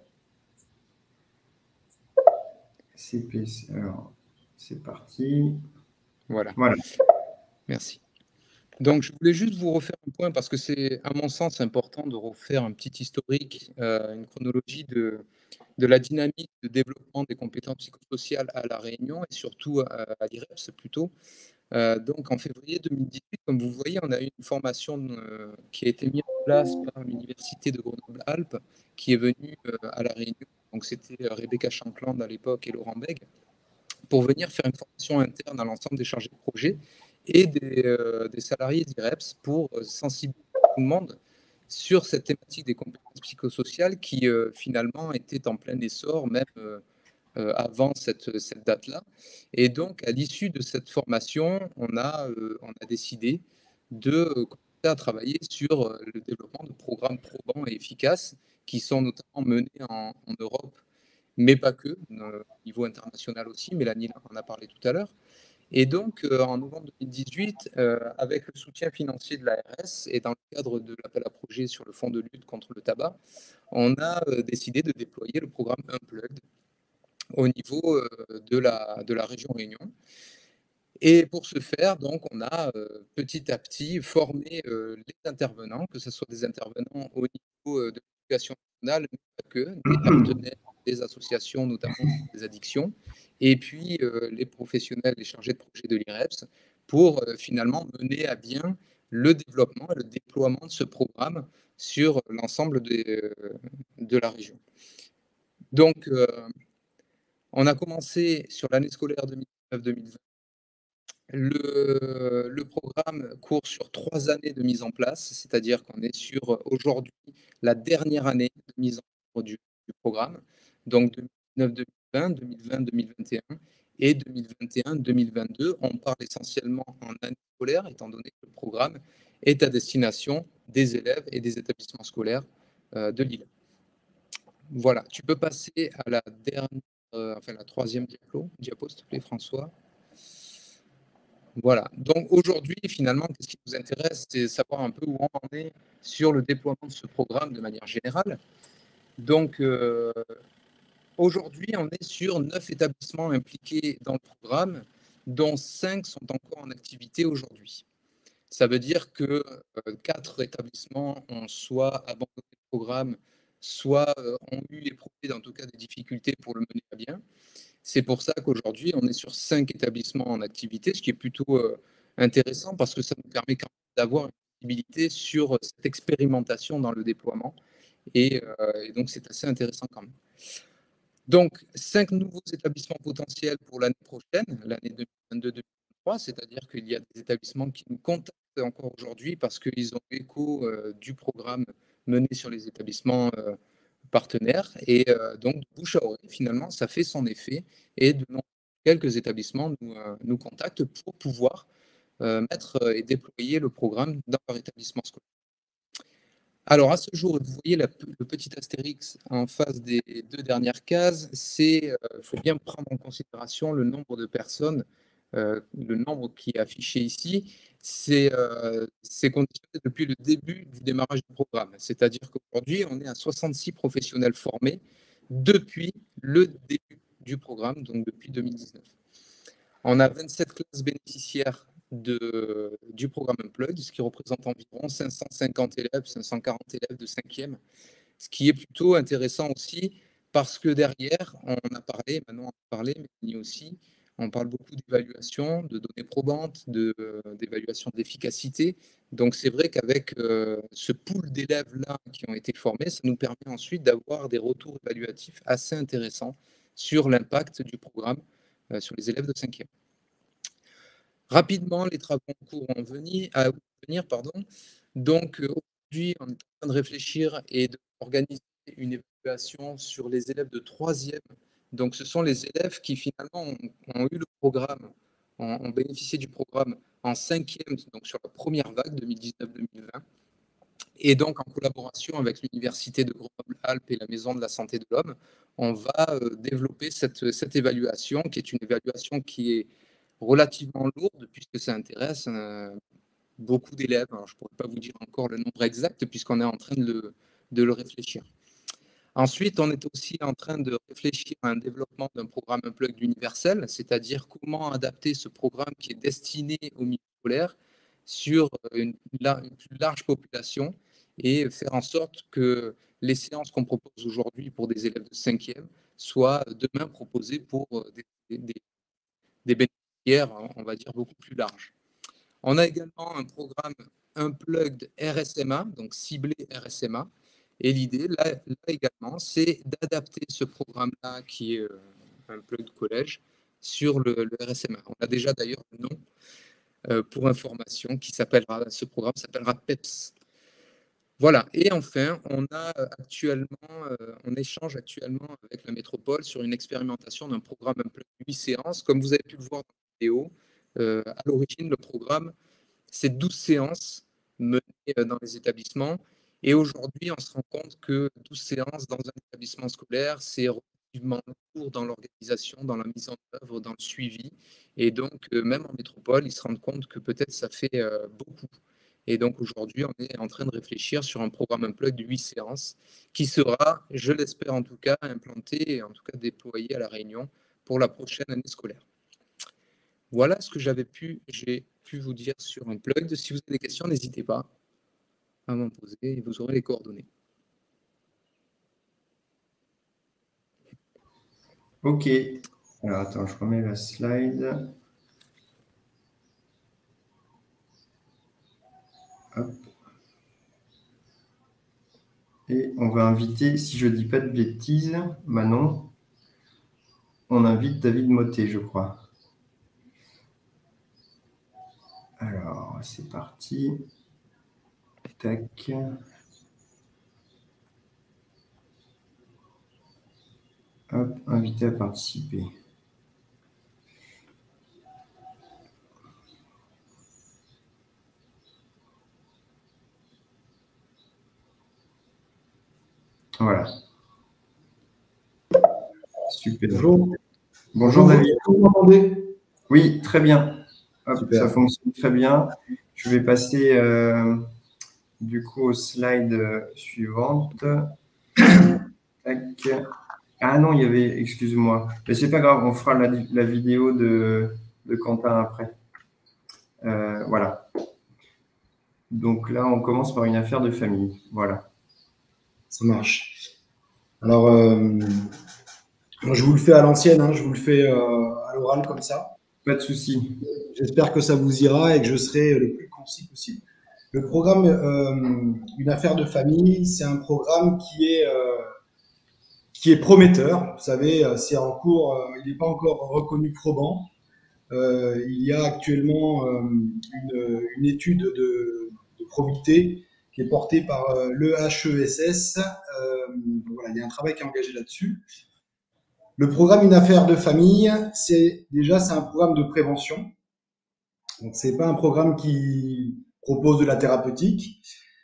C P C. Alors, c'est parti. Voilà. Voilà. Merci. Donc, je voulais juste vous refaire un point parce que c'est, à mon sens, important de refaire un petit historique, euh, une chronologie de, de la dynamique de développement des compétences psychosociales à La Réunion et surtout à, à l'I R E P S plutôt. Euh, donc, en février deux mille dix-huit, comme vous voyez, on a eu une formation euh, qui a été mise en place par l'Université de Grenoble-Alpes qui est venue euh, à La Réunion. Donc, c'était Rebecca Shankland à l'époque et Laurent Bègue pour venir faire une formation interne à l'ensemble des chargés de projet et des, euh, des salariés d'I R E P S pour euh, sensibiliser tout le monde sur cette thématique des compétences psychosociales qui euh, finalement était en plein essor même euh, euh, avant cette, cette date-là. Et donc, à l'issue de cette formation, on a, euh, on a décidé de commencer à travailler sur euh, le développement de programmes probants et efficaces qui sont notamment menés en, en Europe, mais pas que, euh, au niveau international aussi. Mélanie en a parlé tout à l'heure. Et donc, euh, en novembre deux mille dix-huit, euh, avec le soutien financier de l'A R S et dans le cadre de l'appel à projet sur le fonds de lutte contre le tabac, on a euh, décidé de déployer le programme Unplugged au niveau euh, de, la, de la région Réunion. Et pour ce faire, donc, on a euh, petit à petit formé euh, les intervenants, que ce soit des intervenants au niveau euh, de population nationale, mais pas que, des partenaires, des associations, notamment des addictions, et puis euh, les professionnels, les chargés de projet de l'I R E P S, pour euh, finalement mener à bien le développement et le déploiement de ce programme sur l'ensemble euh, de la région. Donc, euh, on a commencé sur l'année scolaire deux mille dix-neuf deux mille vingt. Le, le programme court sur trois années de mise en place, c'est-à-dire qu'on est sur aujourd'hui la dernière année de mise en œuvre du, du programme, donc deux mille dix-neuf deux mille vingt, deux mille vingt deux mille vingt et un et deux mille vingt et un deux mille vingt-deux. On parle essentiellement en année scolaire, étant donné que le programme est à destination des élèves et des établissements scolaires euh, de l'île. Voilà, tu peux passer à la dernière, euh, enfin la troisième diapo, diapo s'il te plaît, François. Voilà, donc aujourd'hui, finalement, ce qui nous intéresse, c'est savoir un peu où on en est sur le déploiement de ce programme de manière générale. Donc, euh, aujourd'hui, on est sur neuf établissements impliqués dans le programme, dont cinq sont encore en activité aujourd'hui. Ça veut dire que euh, quatre établissements ont soit abandonné le programme, soit euh, ont eu éprouvé, en tout cas, des difficultés pour le mener à bien. C'est pour ça qu'aujourd'hui, on est sur cinq établissements en activité, ce qui est plutôt euh, intéressant parce que ça nous permet quand même d'avoir une visibilité sur cette expérimentation dans le déploiement. Et, euh, et donc, c'est assez intéressant quand même. Donc, cinq nouveaux établissements potentiels pour l'année prochaine, l'année deux mille vingt-deux deux mille vingt-trois, c'est-à-dire qu'il y a des établissements qui nous contactent encore aujourd'hui parce qu'ils ont écho euh, du programme mené sur les établissements euh, partenaires. Et euh, donc, bouche à oreille, finalement, ça fait son effet. Et de quelques établissements nous, euh, nous contactent pour pouvoir euh, mettre et déployer le programme dans leur établissement scolaire. Alors, à ce jour, vous voyez la, le petit astérix en face des deux dernières cases. Il euh, faut bien prendre en considération le nombre de personnes, euh, le nombre qui est affiché ici. C'est euh, conditionné depuis le début du démarrage du programme. C'est-à-dire qu'aujourd'hui, on est à soixante-six professionnels formés depuis le début du programme, donc depuis deux mille dix-neuf. On a vingt-sept classes bénéficiaires de, du programme Unplugged, ce qui représente environ cinq cent cinquante élèves, cinq cent quarante élèves de cinquième, ce qui est plutôt intéressant aussi parce que derrière, on a parlé, maintenant on a parlé, mais aussi, on parle beaucoup d'évaluation, de données probantes, d'évaluation de, d'efficacité. Donc c'est vrai qu'avec euh, ce pool d'élèves-là qui ont été formés, ça nous permet ensuite d'avoir des retours évaluatifs assez intéressants sur l'impact du programme euh, sur les élèves de cinquième. Rapidement, les travaux en cours vont venir, à venir. Pardon. Donc, euh, aujourd'hui, on est en train de réfléchir et d'organiser une évaluation sur les élèves de troisième. Donc, ce sont les élèves qui, finalement, ont, ont eu le programme, ont, ont bénéficié du programme en cinquième, donc sur la première vague, deux mille dix-neuf deux mille vingt. Et donc, en collaboration avec l'Université de Grenoble-Alpes et la Maison de la Santé de l'Homme, on va euh, développer cette, cette évaluation, qui est une évaluation qui est relativement lourde puisque ça intéresse euh, beaucoup d'élèves. Alors, je ne pourrais pas vous dire encore le nombre exact puisqu'on est en train de le, de le réfléchir. Ensuite, on est aussi en train de réfléchir à un développement d'un programme Unplugged universel, c'est-à-dire comment adapter ce programme qui est destiné au milieu scolaire sur une, une plus large population et faire en sorte que les séances qu'on propose aujourd'hui pour des élèves de cinquième soient demain proposées pour des, des, des bénéficiaires, on va dire, beaucoup plus larges. On a également un programme Unplugged R S M A, donc ciblé R S M A. Et l'idée, là, là également, c'est d'adapter ce programme-là, qui est euh, Unplugged Collège, sur le, le R S M A. On a déjà d'ailleurs le nom euh, pour information qui s'appellera, ce programme s'appellera P E P S. Voilà. Et enfin, on a actuellement, euh, on échange actuellement avec la métropole sur une expérimentation d'un programme Unplugged huit séances. Comme vous avez pu le voir dans la vidéo, euh, à l'origine, le programme, c'est douze séances menées dans les établissements. Et aujourd'hui, on se rend compte que douze séances dans un établissement scolaire, c'est relativement lourd dans l'organisation, dans la mise en œuvre, dans le suivi. Et donc, euh, même en métropole, ils se rendent compte que peut-être ça fait euh, beaucoup. Et donc, aujourd'hui, on est en train de réfléchir sur un programme Unplugged de huit séances qui sera, je l'espère en tout cas, implanté et en tout cas déployé à La Réunion pour la prochaine année scolaire. Voilà ce que j'avais pu, j'ai pu vous dire sur Unplugged. Si vous avez des questions, n'hésitez pas à m'en poser et vous aurez les coordonnées. Ok. Alors, attends, je remets la slide. Hop. Et on va inviter, si je ne dis pas de bêtises, Manon, on invite David Mottet, je crois. Alors, c'est parti. Tac. Hop, invité à participer. Voilà. Super. Bonjour. Bonjour David. Vous m'entendez? Oui, très bien. Hop, Super. ça fonctionne très bien. Je vais passer euh, du coup aux slides suivantes. Tac. Ah non, il y avait, excuse-moi. Mais c'est pas grave, on fera la, la vidéo de, de Quentin après. Euh, voilà. Donc là, on commence par une affaire de famille. Voilà. Ça marche. Alors, euh, je vous le fais à l'ancienne, hein, je vous le fais euh, à l'oral comme ça. Pas de souci. J'espère que ça vous ira et que je serai le plus concis possible. Le programme euh, Une affaire de famille, c'est un programme qui est, euh, qui est prometteur. Vous savez, c'est en cours, euh, il n'est pas encore reconnu probant. Euh, il y a actuellement euh, une, une étude de, de probité qui est portée par euh, l'E H E S S. Euh, voilà, il y a un travail qui est engagé là-dessus. Le programme Une affaire de famille, c'est déjà c'est un programme de prévention. Donc c'est pas un programme qui propose de la thérapeutique.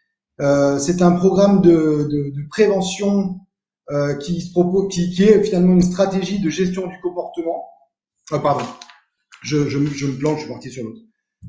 Euh, c'est un programme de, de, de prévention euh, qui se propose, qui, qui est finalement une stratégie de gestion du comportement. Ah, pardon, je, je, je me plante, je suis parti sur l'autre.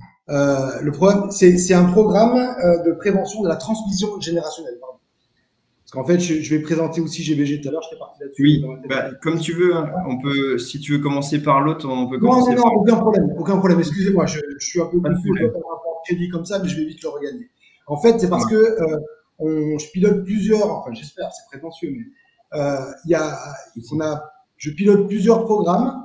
Euh, le programme, c'est, c'est un programme euh, de prévention de la transmission générationnelle. Pardon. Parce qu'en fait, je, je vais présenter aussi G B G tout à l'heure, j'étais parti là-dessus. Oui, bah, comme tu veux, hein. On peut, si tu veux commencer par l'autre, on peut non, commencer non, non, par aucun problème, aucun problème. Excusez-moi, je, je suis un peu Pas de confus, je dois problème. faire un rapport de crédit comme ça, mais je vais vite le regagner. En fait, c'est parce que euh, on, je pilote plusieurs, enfin j'espère, c'est prétentieux, mais euh, il y a, on a, je pilote plusieurs programmes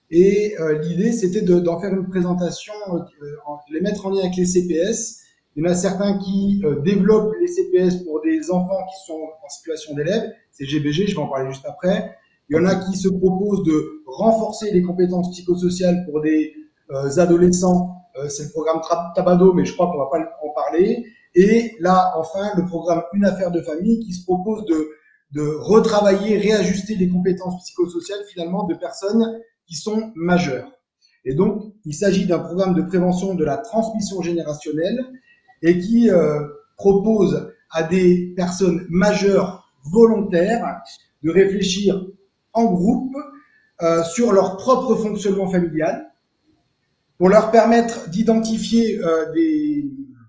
et euh, l'idée c'était de, d'en faire une présentation, euh, en, les mettre en lien avec les C P S. Il y en a certains qui euh, développent les C P S pour des enfants qui sont en situation d'élève, c'est G B G, je vais en parler juste après. Il y en a qui se proposent de renforcer les compétences psychosociales pour des euh, adolescents, euh, c'est le programme Tabado, mais je crois qu'on va pas en parler. Et là, enfin, le programme Une affaire de famille qui se propose de, de retravailler, réajuster les compétences psychosociales finalement de personnes qui sont majeures. Et donc, il s'agit d'un programme de prévention de la transmission générationnelle et qui euh, propose à des personnes majeures volontaires de réfléchir en groupe euh, sur leur propre fonctionnement familial pour leur permettre d'identifier euh, des,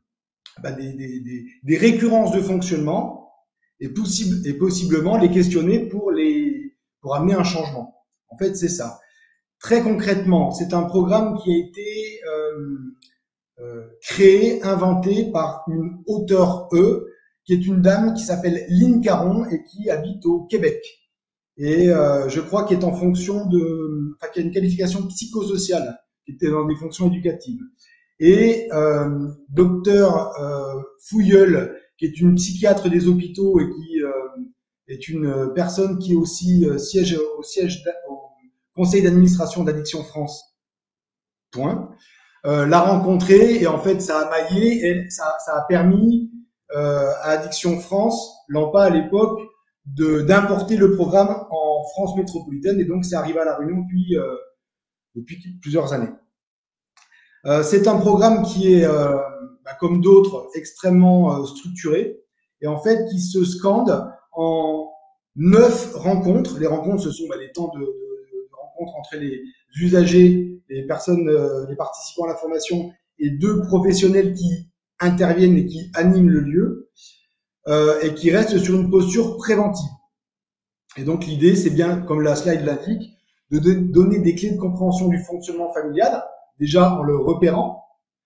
bah, des, des, des, des récurrences de fonctionnement et, possible, et possiblement les questionner pour, les, pour amener un changement. En fait, c'est ça. Très concrètement, c'est un programme qui a été euh, euh, créé, inventé par une auteure E, qui est une dame qui s'appelle Lynne Caron et qui habite au Québec. Et euh, je crois qu'elle est en fonction de, enfin, qu'il y a une qualification psychosociale, qui était dans des fonctions éducatives. Et euh, docteur euh, Fouilleul, qui est une psychiatre des hôpitaux et qui euh, est une personne qui est aussi euh, siège au siège au conseil d'administration d'Addiction France. Point. Euh, l'a rencontré et en fait ça a maillé et ça, ça a permis euh, à Addiction France, l'AMPA à l'époque, de d'importer le programme en France métropolitaine et donc c'est arrivé à La Réunion depuis euh, depuis plusieurs années. Euh, c'est un programme qui est, euh, bah, comme d'autres, extrêmement euh, structuré et en fait qui se scande en neuf rencontres. Les rencontres, ce sont bah, les temps de, de, de rencontres entre les usagers, les personnes, euh, les participants à la formation et deux professionnels qui interviennent et qui animent le lieu euh, et qui restent sur une posture préventive. Et donc l'idée, c'est bien, comme la slide l'indique, de donner des clés de compréhension du fonctionnement familial, déjà en le repérant,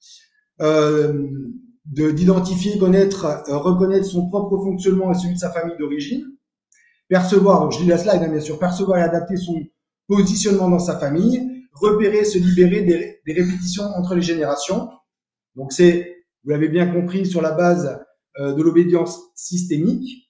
euh, de, d'identifier, connaître, euh, reconnaître son propre fonctionnement et celui de sa famille d'origine, percevoir, donc je lis la slide, hein, bien sûr, percevoir et adapter son, positionnement dans sa famille, repérer, se libérer des, des répétitions entre les générations. Donc c'est, vous l'avez bien compris, sur la base euh, de l'obédience systémique.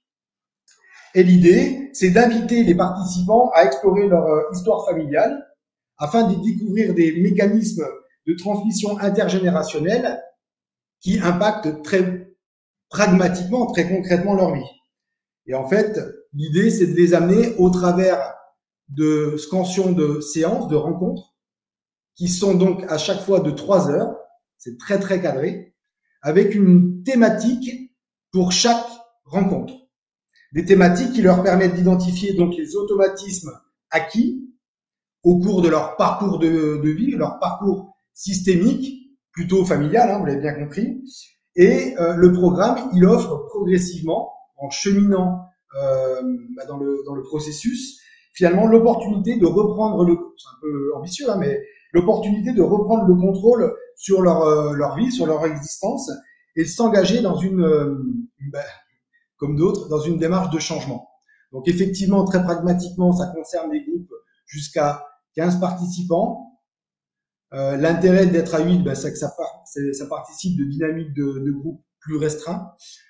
Et l'idée, c'est d'inviter les participants à explorer leur euh, histoire familiale afin de découvrir des mécanismes de transmission intergénérationnelle qui impactent très pragmatiquement, très concrètement leur vie. Et en fait, l'idée, c'est de les amener au travers de scansions de séances, de rencontres, qui sont donc à chaque fois de trois heures, c'est très très cadré, avec une thématique pour chaque rencontre. Des thématiques qui leur permettent d'identifier donc les automatismes acquis au cours de leur parcours de, de vie, leur parcours systémique, plutôt familial, hein, vous l'avez bien compris. Et euh, le programme, il offre progressivement, en cheminant euh, bah, dans, le, dans le processus, finalement l'opportunité de reprendre le, c'est un peu ambitieux, hein, mais l'opportunité de reprendre le contrôle sur leur, euh, leur vie, sur leur existence, et de s'engager dans une, euh, bah, comme d'autres, dans une démarche de changement. Donc effectivement, très pragmatiquement, ça concerne des groupes jusqu'à quinze participants. Euh, L'intérêt d'être à huit, ben, c'est que ça, ça participe de dynamiques de, de groupes plus restreints.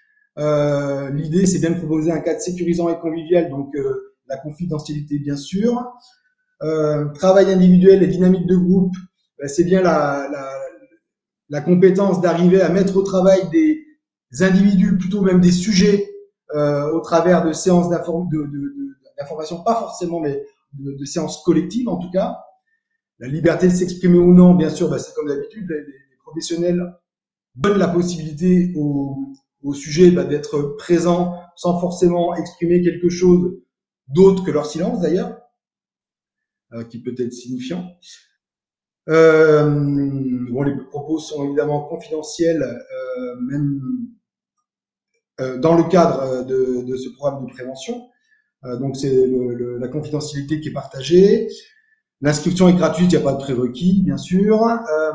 Euh, L'idée, c'est bien de proposer un cadre sécurisant et convivial, donc euh, la confidentialité, bien sûr. Euh, travail individuel et dynamique de groupe, ben, c'est bien la, la, la compétence d'arriver à mettre au travail des individus, plutôt même des sujets, euh, au travers de séances d'information, pas forcément, mais de, de séances collectives en tout cas. La liberté de s'exprimer ou non, bien sûr, bah, c'est comme d'habitude, les, les professionnels donnent la possibilité au, au sujet bah, d'être présent sans forcément exprimer quelque chose d'autre que leur silence d'ailleurs, euh, qui peut être signifiant. Euh, bon, les propos sont évidemment confidentiels, euh, même euh, dans le cadre de, de ce programme de prévention. Euh, donc c'est la confidentialité qui est partagée. L'inscription est gratuite, il n'y a pas de prérequis, bien sûr. Euh,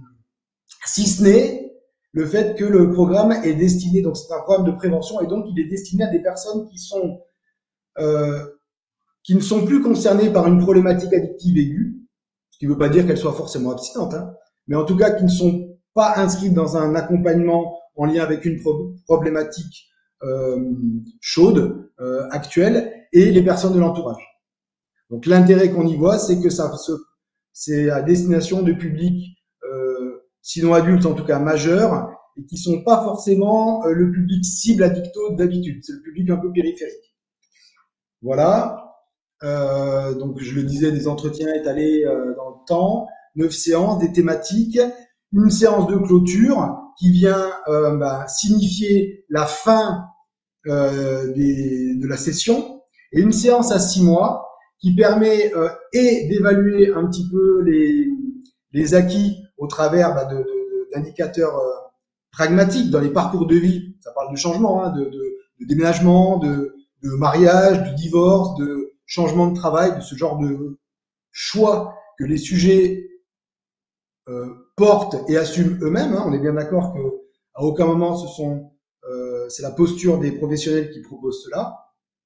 si ce n'est le fait que le programme est destiné, donc c'est un programme de prévention, et donc il est destiné à des personnes qui sont euh, qui ne sont plus concernées par une problématique addictive aiguë, ce qui ne veut pas dire qu'elles soient forcément abstinentes, hein, mais en tout cas qui ne sont pas inscrites dans un accompagnement en lien avec une pro problématique euh, chaude, euh, actuelle, et les personnes de l'entourage. Donc l'intérêt qu'on y voit, c'est que ça c'est à destination de publics, euh, sinon adultes, en tout cas majeurs, et qui sont pas forcément euh, le public cible addicto d'habitude. C'est le public un peu périphérique. Voilà. Euh, donc je le disais, des entretiens étalés euh, dans le temps, neuf séances, des thématiques, une séance de clôture qui vient euh, bah, signifier la fin euh, des, de la session, et une séance à six mois qui permet euh, et d'évaluer un petit peu les, les acquis au travers bah, d'indicateurs euh, pragmatiques dans les parcours de vie. Ça parle de changement, hein, de, de, de déménagement, de, de mariage, de divorce, de changement de travail, de ce genre de choix que les sujets euh, portent et assument eux-mêmes. Hein. On est bien d'accord que à aucun moment ce sont euh, c'est la posture des professionnels qui proposent cela.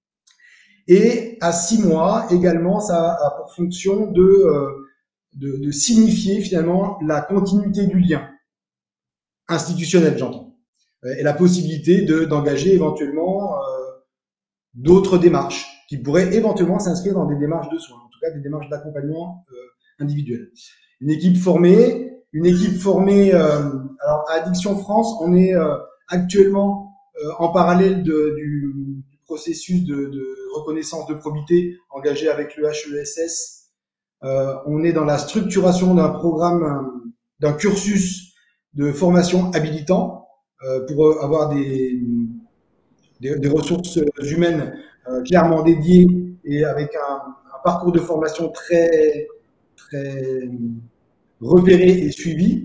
Et à six mois, également, ça a pour fonction de, euh, de, de signifier finalement la continuité du lien institutionnel, j'entends, et la possibilité de d'engager éventuellement euh, d'autres démarches qui pourraient éventuellement s'inscrire dans des démarches de soins, en tout cas des démarches d'accompagnement euh, individuel. Une équipe formée, une équipe formée. Euh, alors à Addiction France, on est euh, actuellement euh, en parallèle de, du processus de, de reconnaissance de probité engagé avec le H E S S. Euh, on est dans la structuration d'un programme, d'un cursus de formation habilitant euh, pour avoir des, des, des ressources humaines euh, clairement dédiées et avec un, un parcours de formation très, très repéré et suivi.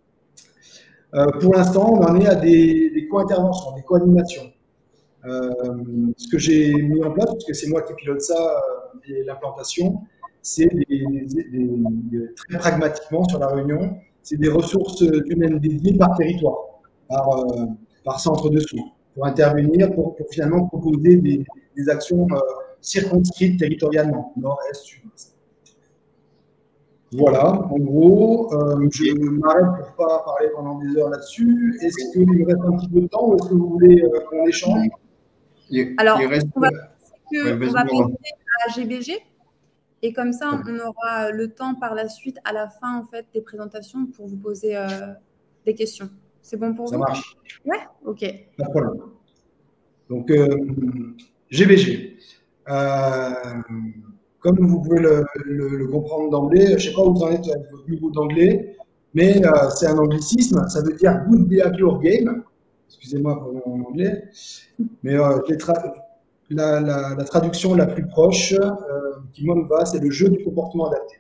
Euh, pour l'instant, on en est à des, des co-interventions, des co-animations. Euh, ce que j'ai mis en place, parce que c'est moi qui pilote ça, euh, et l'implantation, c'est des, des, des, des, très pragmatiquement sur la Réunion, c'est des ressources humaines dédiées par territoire, par, euh, par centre de soins, pour intervenir, pour, pour finalement proposer des, des actions euh, circonscrites territorialement, nord, est, sud, ouest. Voilà, en gros, euh, je m'arrête pour pas parler pendant des heures là-dessus. Est-ce qu'il me reste un petit peu de temps ou est-ce que vous voulez euh, qu'on échange? Il, Alors, il reste... on va, ouais, on va passer à G B G et comme ça, on aura le temps par la suite, à la fin en fait, des présentations pour vous poser euh, des questions. C'est bon pour Ça vous? Ça marche. Ouais, ok. Pas de problème. Donc, euh, G B G. Euh, comme vous pouvez le, le, le comprendre d'emblée, je ne sais pas où vous en êtes avec votre niveau d'anglais, mais euh, c'est un anglicisme, ça veut dire Good Behavior Game. Excusez-moi pour mon anglais, mais euh, la, la, la traduction la plus proche euh, qui moi me va, c'est le jeu du comportement adapté.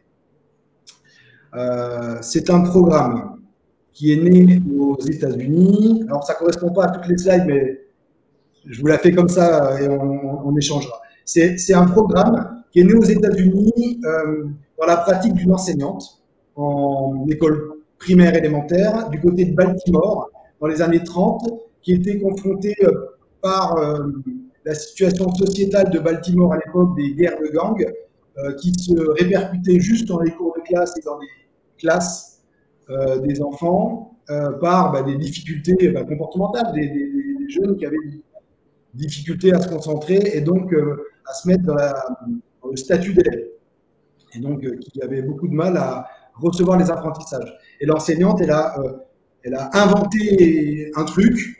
Euh, c'est un programme qui est né aux États-Unis. Alors, ça ne correspond pas à toutes les slides, mais je vous la fais comme ça et on, on échangera. C'est un programme qui est né aux États-Unis euh, dans la pratique d'une enseignante en école primaire élémentaire du côté de Baltimore dans les années trente, qui était confrontée euh, par euh, la situation sociétale de Baltimore à l'époque des guerres de gangs euh, qui se répercutaient juste dans les cours de classe et dans les classes euh, des enfants euh, par bah, des difficultés bah, comportementales, des, des, des jeunes qui avaient des difficultés à se concentrer et donc euh, à se mettre dans, la, dans le statut d'élève. Et donc euh, qui avaient beaucoup de mal à recevoir les apprentissages. Et l'enseignante, elle a, euh, elle a inventé un truc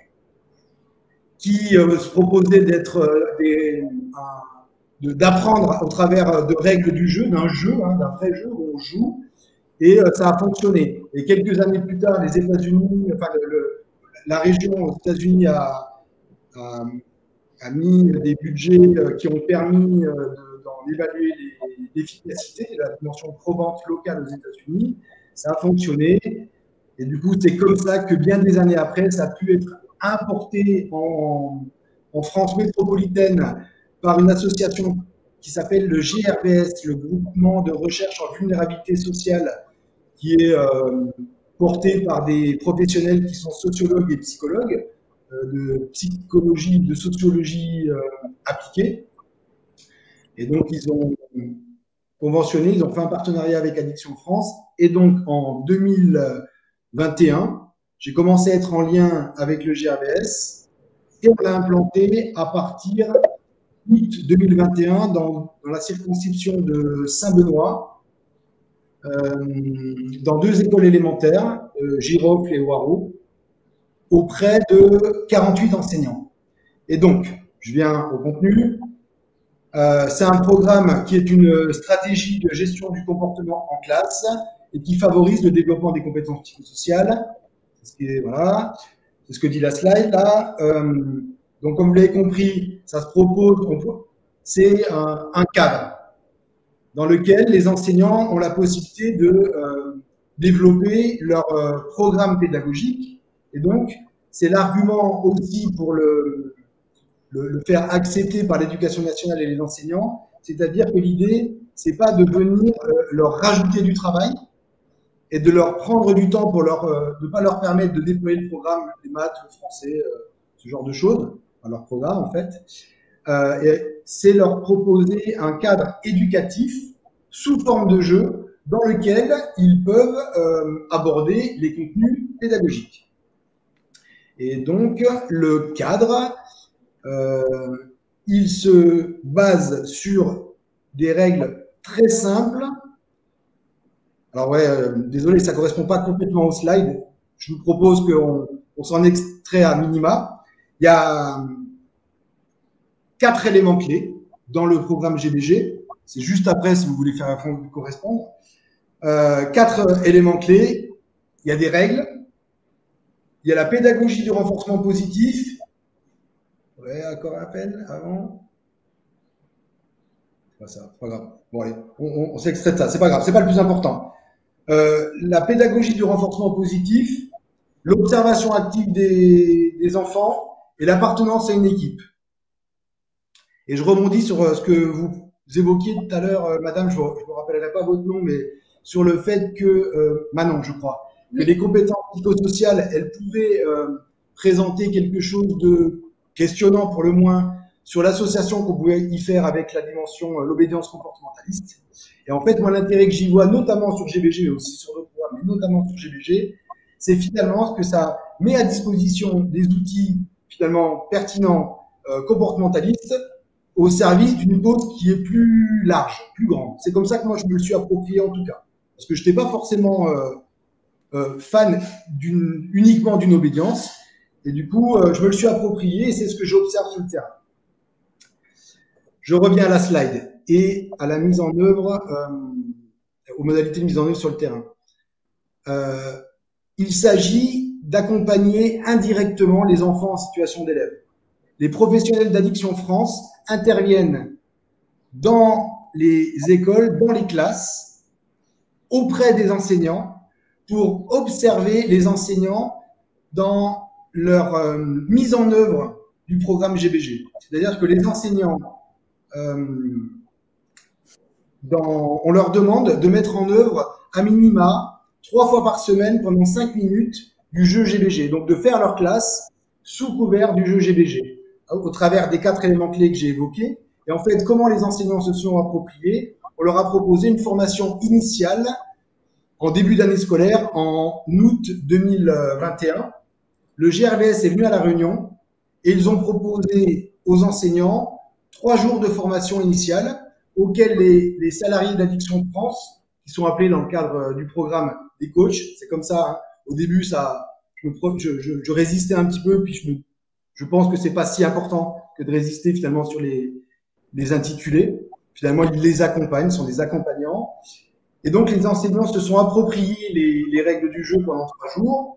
qui euh, se proposait d'être euh, d'apprendre au travers de règles du jeu, d'un jeu, hein, d'un vrai jeu où on joue, et euh, ça a fonctionné. Et quelques années plus tard, les États-Unis, enfin le, le, la région aux États-Unis a, a, a mis des budgets euh, qui ont permis euh, d'en évaluer l'efficacité, la dimension probante locale aux États-Unis. Ça a fonctionné, et du coup, c'est comme ça que bien des années après, ça a pu être importé en, en France métropolitaine par une association qui s'appelle le G R B S, le groupement de recherche en vulnérabilité sociale, qui est euh, porté par des professionnels qui sont sociologues et psychologues, euh, de psychologie, de sociologie euh, appliquée. Et donc, ils ont conventionné, ils ont fait un partenariat avec Addiction France. Et donc, en deux mille vingt et un, j'ai commencé à être en lien avec le G R B S et on l'a implanté à partir août deux mille vingt et un dans, dans la circonscription de Saint-Benoît, euh, dans deux écoles élémentaires, euh, Girofle et Waro, auprès de quarante-huit enseignants. Et donc, je viens au contenu. Euh, c'est un programme qui est une stratégie de gestion du comportement en classe et qui favorise le développement des compétences psychosociales. C'est ce, qui est, voilà, c'est ce que dit la slide là. Euh, donc, comme vous l'avez compris, ça se propose, c'est un, un cadre dans lequel les enseignants ont la possibilité de euh, développer leur euh, programme pédagogique. Et donc, c'est l'argument aussi pour le, le, le faire accepter par l'éducation nationale et les enseignants, c'est-à-dire que l'idée, c'est pas de venir euh, leur rajouter du travail et de leur prendre du temps pour leur, euh, de pas leur permettre de déployer le programme, les maths, le français, euh, ce genre de choses, dans leur programme en fait. Euh, et c'est leur proposer un cadre éducatif sous forme de jeu dans lequel ils peuvent euh, aborder les contenus pédagogiques. Et donc, le cadre, euh, il se base sur des règles très simples. Alors ouais, euh, désolé, ça ne correspond pas complètement au slide. Je vous propose qu'on on s'en extrait à minima. Il y a quatre éléments clés dans le programme G B G. C'est juste après si vous voulez faire un fond correspondre. Euh, quatre éléments clés. Il y a des règles. Il y a la pédagogie du renforcement positif. Ouais, encore à peine avant. C'est pas ça, c'est pas grave. Bon, allez, on, on, on s'extrait de ça. C'est pas grave, c'est pas le plus important. Euh, la pédagogie du renforcement positif, l'observation active des, des enfants et l'appartenance à une équipe. Et je rebondis sur ce que vous évoquiez tout à l'heure, euh, madame, je ne me rappellerai pas votre nom, mais sur le fait que, euh, Manon, je crois, que les compétences psychosociales, elles pouvaient euh, présenter quelque chose de questionnant pour le moins sur l'association qu'on pouvait y faire avec la dimension euh, l'obédience comportementaliste. Et en fait, moi, l'intérêt que j'y vois, notamment sur G B G, mais aussi sur d'autres programmes, mais notamment sur G B G, c'est finalement que ça met à disposition des outils finalement pertinents, euh, comportementalistes, au service d'une cause qui est plus large, plus grande. C'est comme ça que moi, je me le suis approprié en tout cas. Parce que je n'étais pas forcément euh, euh, fan d'une, uniquement d'une obédience. Et du coup, euh, je me le suis approprié et c'est ce que j'observe sur le terrain. Je reviens à la slide et à la mise en œuvre, euh, aux modalités de mise en œuvre sur le terrain. Euh, il s'agit d'accompagner indirectement les enfants en situation d'élève. Les professionnels d'Addiction France interviennent dans les écoles, dans les classes, auprès des enseignants, pour observer les enseignants dans leur euh, mise en œuvre du programme G B G. C'est-à-dire que les enseignants, euh, dans, on leur demande de mettre en œuvre à minima trois fois par semaine pendant cinq minutes du jeu G B G, donc de faire leur classe sous couvert du jeu G B G, au travers des quatre éléments clés que j'ai évoqués. Et en fait, comment les enseignants se sont appropriés? On leur a proposé une formation initiale en début d'année scolaire, en août deux mille vingt et un. Le G R V S est venu à La Réunion et ils ont proposé aux enseignants trois jours de formation initiale auxquels les, les salariés d'Addiction France, qui sont appelés dans le cadre du programme des coachs, c'est comme ça, hein. Au début, ça, je, me, je, je, je résistais un petit peu, puis je, me, je pense que c'est pas si important que de résister finalement sur les, les intitulés. Finalement, ils les accompagnent, sont des accompagnants. Et donc, les enseignants se sont appropriés les, les règles du jeu pendant trois jours.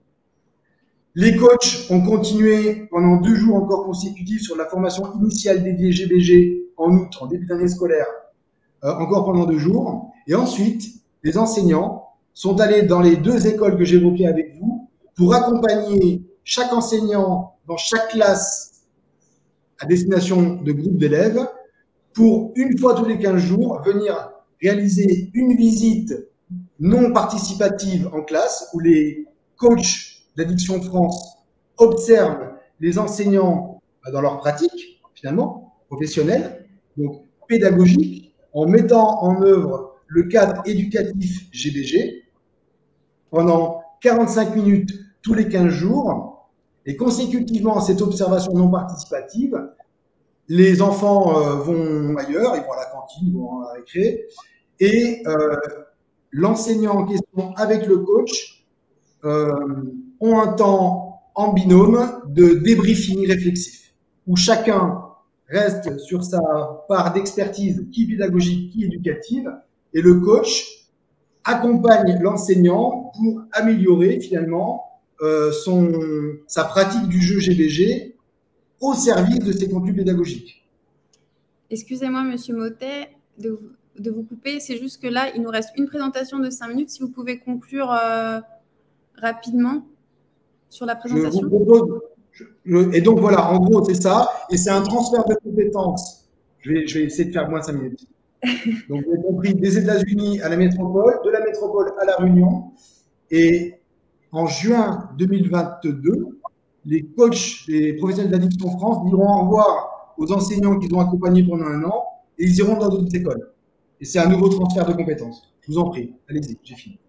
Les coachs ont continué pendant deux jours encore consécutifs sur la formation initiale dédiée G B G en août, en début d'année scolaire, euh, encore pendant deux jours. Et ensuite, les enseignants sont allés dans les deux écoles que j'évoquais avec vous pour accompagner chaque enseignant dans chaque classe à destination de groupes d'élèves pour, une fois tous les quinze jours, venir réaliser une visite non participative en classe où les coachs d'Addiction France observent les enseignants dans leur pratique, finalement, professionnelle, donc pédagogique, en mettant en œuvre le cadre éducatif G B G pendant quarante-cinq minutes tous les quinze jours. Et consécutivement à cette observation non participative, les enfants euh, vont ailleurs, ils vont à la cantine, ils vont à la récré, et euh, l'enseignant en question avec le coach euh, ont un temps en binôme de débriefing réflexif, où chacun reste sur sa part d'expertise, qui pédagogique, qui éducative, et le coach accompagne l'enseignant pour améliorer finalement euh, son, sa pratique du jeu G B G au service de ses contenus pédagogiques. Excusez-moi, Monsieur Mottet, de, de vous couper. C'est juste que là, il nous reste une présentation de cinq minutes. Si vous pouvez conclure euh, rapidement sur la présentation. Je vous propose, je, je, et donc voilà, en gros, c'est ça. Et c'est un transfert de compétences. Je vais, je vais essayer de faire moins de cinq minutes. Donc, vous avez compris, des États-Unis à la métropole, de la métropole à La Réunion. Et en juin deux mille vingt-deux, les coachs, les professionnels d'Addiction France diront au revoir aux enseignants qu'ils ont accompagnés pendant un an et ils iront dans d'autres écoles. Et c'est un nouveau transfert de compétences. Je vous en prie, allez-y, j'ai fini.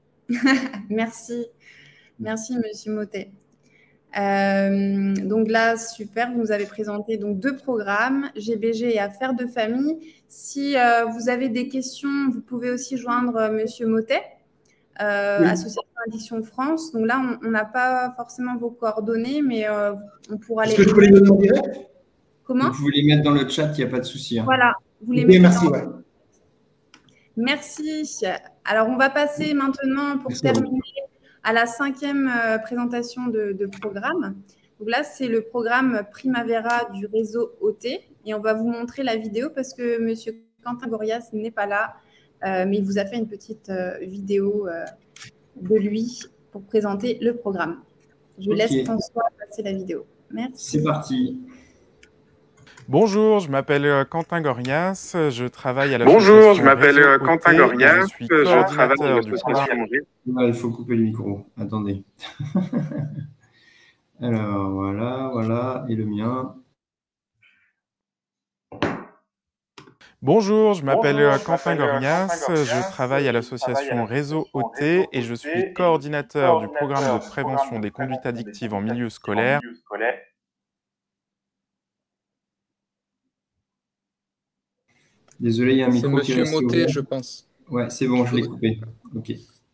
Merci. Merci, Monsieur Mottet. Euh, donc là, super, vous nous avez présenté donc deux programmes, G B G et Affaires de famille. Si euh, vous avez des questions, vous pouvez aussi joindre euh, Monsieur Mottet, euh, oui. Association Addiction France. Donc là, on n'a pas forcément vos coordonnées, mais euh, on pourra les… Est-ce que je peux les donner en direct? Comment? Vous pouvez les mettre dans le chat, il n'y a pas de souci. Hein. Voilà, vous les okay, mettez merci, dans… ouais. Merci. Alors, on va passer maintenant pour merci terminer à la cinquième euh, présentation de, de programme. Donc là, c'est le programme Primavera du réseau O T. Et on va vous montrer la vidéo parce que M. Quentin Gorias n'est pas là, euh, mais il vous a fait une petite euh, vidéo euh, de lui pour présenter le programme. Je okay. laisse François passer la vidéo. Merci. C'est parti. Bonjour, je m'appelle Quentin Gorias, je travaille à la Bonjour, je m'appelle Quentin Gorias, je, je travaille à l'association. Il faut couper le micro, attendez. Alors, voilà, voilà, et le mien. Bonjour, je m'appelle Quentin Gorias, je travaille à l'association Réseau O T et je suis coordinateur du programme de prévention des conduites addictives en milieu scolaire. Désolé, il y a un micro qui est Monsieur Motet, je pense. Ouais, c'est bon, je l'ai coupé. Ok.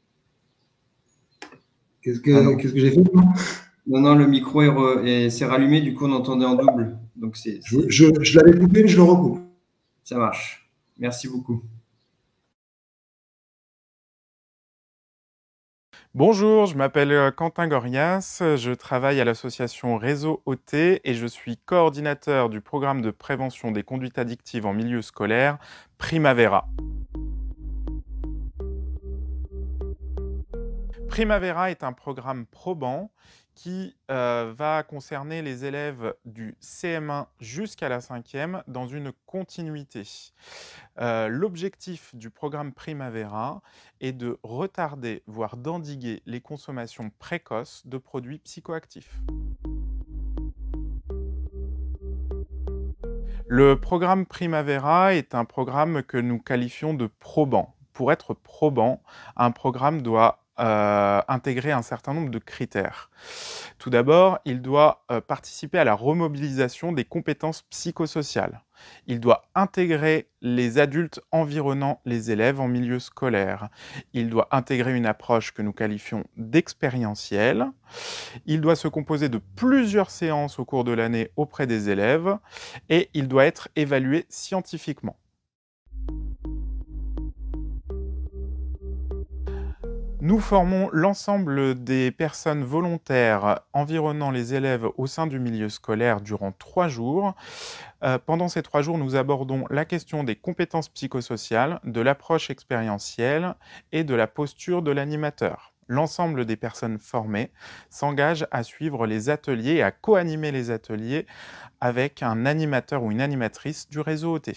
Qu'est-ce que, ah qu'est-ce que j'ai fait? Non, non, le micro est, re... est... s'est rallumé, du coup on entendait en double. Donc c'est. Je, je, je l'avais coupé, mais je le recoupe. Ça marche. Merci beaucoup. Bonjour, je m'appelle Quentin Gorias, je travaille à l'association Réseau O T et je suis coordinateur du programme de prévention des conduites addictives en milieu scolaire, Primavera. Primavera est un programme probant qui euh, va concerner les élèves du C M un jusqu'à la cinquième dans une continuité. Euh, L'objectif du programme Primavera est de retarder, voire d'endiguer les consommations précoces de produits psychoactifs. Le programme Primavera est un programme que nous qualifions de probant. Pour être probant, un programme doit Euh, intégrer un certain nombre de critères. Tout d'abord, il doit euh, participer à la remobilisation des compétences psychosociales. Il doit intégrer les adultes environnant les élèves en milieu scolaire. Il doit intégrer une approche que nous qualifions d'expérientielle. Il doit se composer de plusieurs séances au cours de l'année auprès des élèves et il doit être évalué scientifiquement. Nous formons l'ensemble des personnes volontaires environnant les élèves au sein du milieu scolaire durant trois jours. Euh, pendant ces trois jours, nous abordons la question des compétences psychosociales, de l'approche expérientielle et de la posture de l'animateur. L'ensemble des personnes formées s'engagent à suivre les ateliers et à co-animer les ateliers avec un animateur ou une animatrice du réseau O T.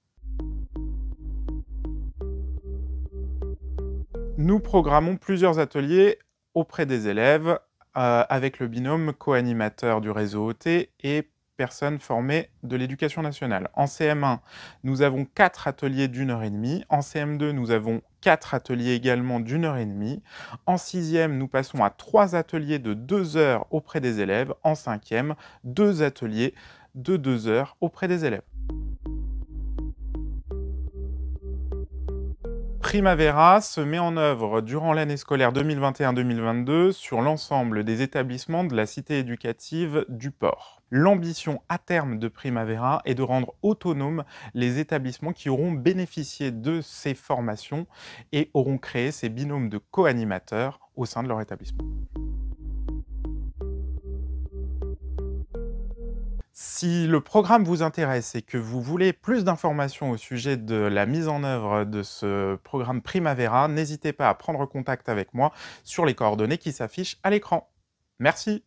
Nous programmons plusieurs ateliers auprès des élèves euh, avec le binôme co-animateur du réseau O T et personnes formées de l'éducation nationale. En C M un, nous avons quatre ateliers d'une heure et demie. En C M deux, nous avons quatre ateliers également d'une heure et demie. En sixième, nous passons à trois ateliers de deux heures auprès des élèves. En cinquième, deux ateliers de deux heures auprès des élèves. Primavera se met en œuvre durant l'année scolaire deux mille vingt et un deux mille vingt-deux sur l'ensemble des établissements de la cité éducative du Port. L'ambition à terme de Primavera est de rendre autonomes les établissements qui auront bénéficié de ces formations et auront créé ces binômes de co-animateurs au sein de leur établissement. Si le programme vous intéresse et que vous voulez plus d'informations au sujet de la mise en œuvre de ce programme Primavera, n'hésitez pas à prendre contact avec moi sur les coordonnées qui s'affichent à l'écran. Merci.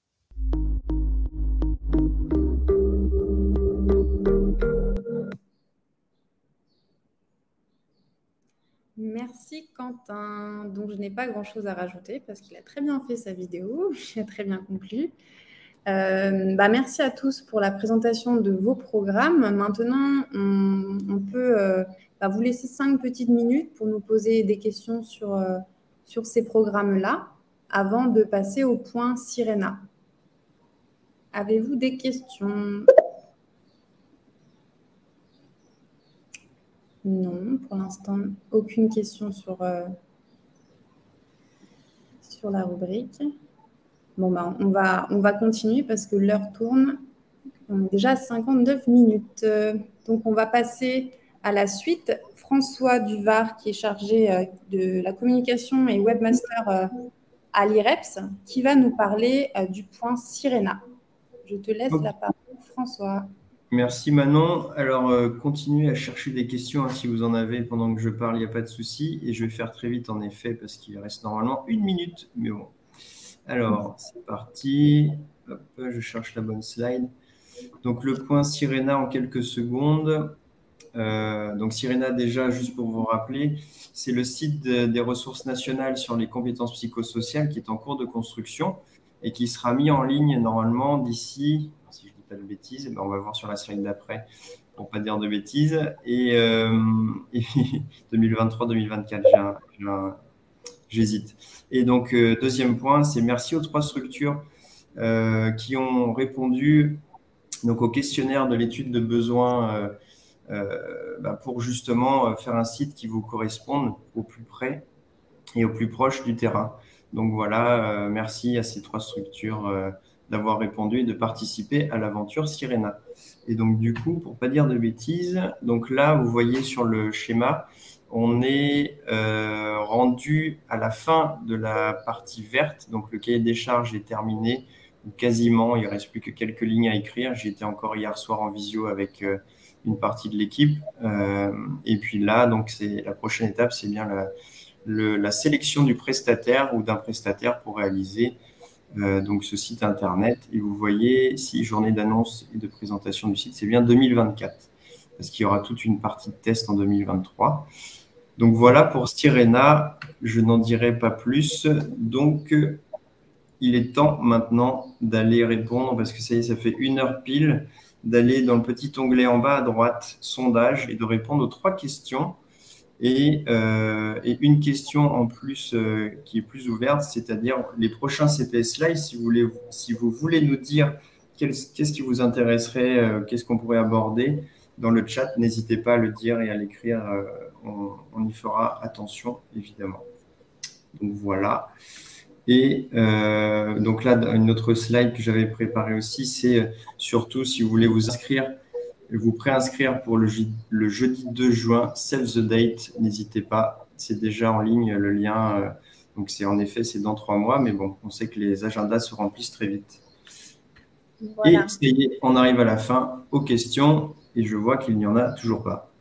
Merci Quentin. Donc je n'ai pas grand-chose à rajouter parce qu'il a très bien fait sa vidéo, j'ai très bien conclu. Euh, bah merci à tous pour la présentation de vos programmes. Maintenant, on, on peut euh, bah vous laisser cinq petites minutes pour nous poser des questions sur, euh, sur ces programmes-là avant de passer au point Sirena. Avez-vous des questions? Non, pour l'instant, aucune question sur, euh, sur la rubrique. Bon, ben, on va, on va continuer parce que l'heure tourne. On est déjà à cinquante-neuf minutes. Donc, on va passer à la suite. François Duvar, qui est chargé de la communication et webmaster à l'I R E P S, qui va nous parler du point Sirena. Je te laisse la parole, François. Merci Manon. Alors, euh, continuez à chercher des questions hein, si vous en avez pendant que je parle, il n'y a pas de souci. Et je vais faire très vite en effet parce qu'il reste normalement une minute. Mais bon. Alors, c'est parti. Hop, je cherche la bonne slide. Donc, le point Sirena en quelques secondes. Euh, donc, Sirena, déjà, juste pour vous rappeler, c'est le site de, des ressources nationales sur les compétences psychosociales qui est en cours de construction et qui sera mis en ligne normalement d'ici, si je ne dis pas de bêtises, ben on va voir sur la slide d'après, pour ne pas dire de bêtises. Et, euh, et deux mille vingt-trois deux mille vingt-quatre, j'hésite. Et donc, euh, deuxième point, c'est merci aux trois structures euh, qui ont répondu donc, au questionnaire de l'étude de besoins euh, euh, bah, pour justement faire un site qui vous corresponde au plus près et au plus proche du terrain. Donc voilà, euh, merci à ces trois structures euh, d'avoir répondu et de participer à l'aventure Sirena. Et donc du coup, pour pas dire de bêtises, donc là, vous voyez sur le schéma, on est euh, rendu à la fin de la partie verte. Donc le cahier des charges est terminé, quasiment, il ne reste plus que quelques lignes à écrire. J'y étais encore hier soir en visio avec euh, une partie de l'équipe. Euh, et puis là, donc c'est la prochaine étape, c'est bien la Le, la sélection du prestataire ou d'un prestataire pour réaliser euh, donc ce site internet. Et vous voyez, si journée d'annonce et de présentation du site, c'est bien deux mille vingt-quatre, parce qu'il y aura toute une partie de test en deux mille vingt-trois. Donc voilà pour Sirena, je n'en dirai pas plus. Donc il est temps maintenant d'aller répondre, parce que ça y est, ça fait une heure pile, d'aller dans le petit onglet en bas à droite, sondage, et de répondre aux trois questions. Et, euh, et une question en plus euh, qui est plus ouverte, c'est-à-dire les prochains C P S Live, si vous voulez, si vous voulez nous dire qu'est-ce qui vous intéresserait, euh, qu'est-ce qu'on pourrait aborder dans le chat, n'hésitez pas à le dire et à l'écrire, euh, on, on y fera attention évidemment. Donc voilà. Et euh, donc là, une autre slide que j'avais préparée aussi, c'est surtout si vous voulez vous inscrire, vous préinscrire pour le, le jeudi deux juin, Save the Date, n'hésitez pas, c'est déjà en ligne le lien, euh, donc c'est en effet, c'est dans trois mois, mais bon, on sait que les agendas se remplissent très vite. Voilà. Et ça y est, on arrive à la fin, aux questions, et je vois qu'il n'y en a toujours pas.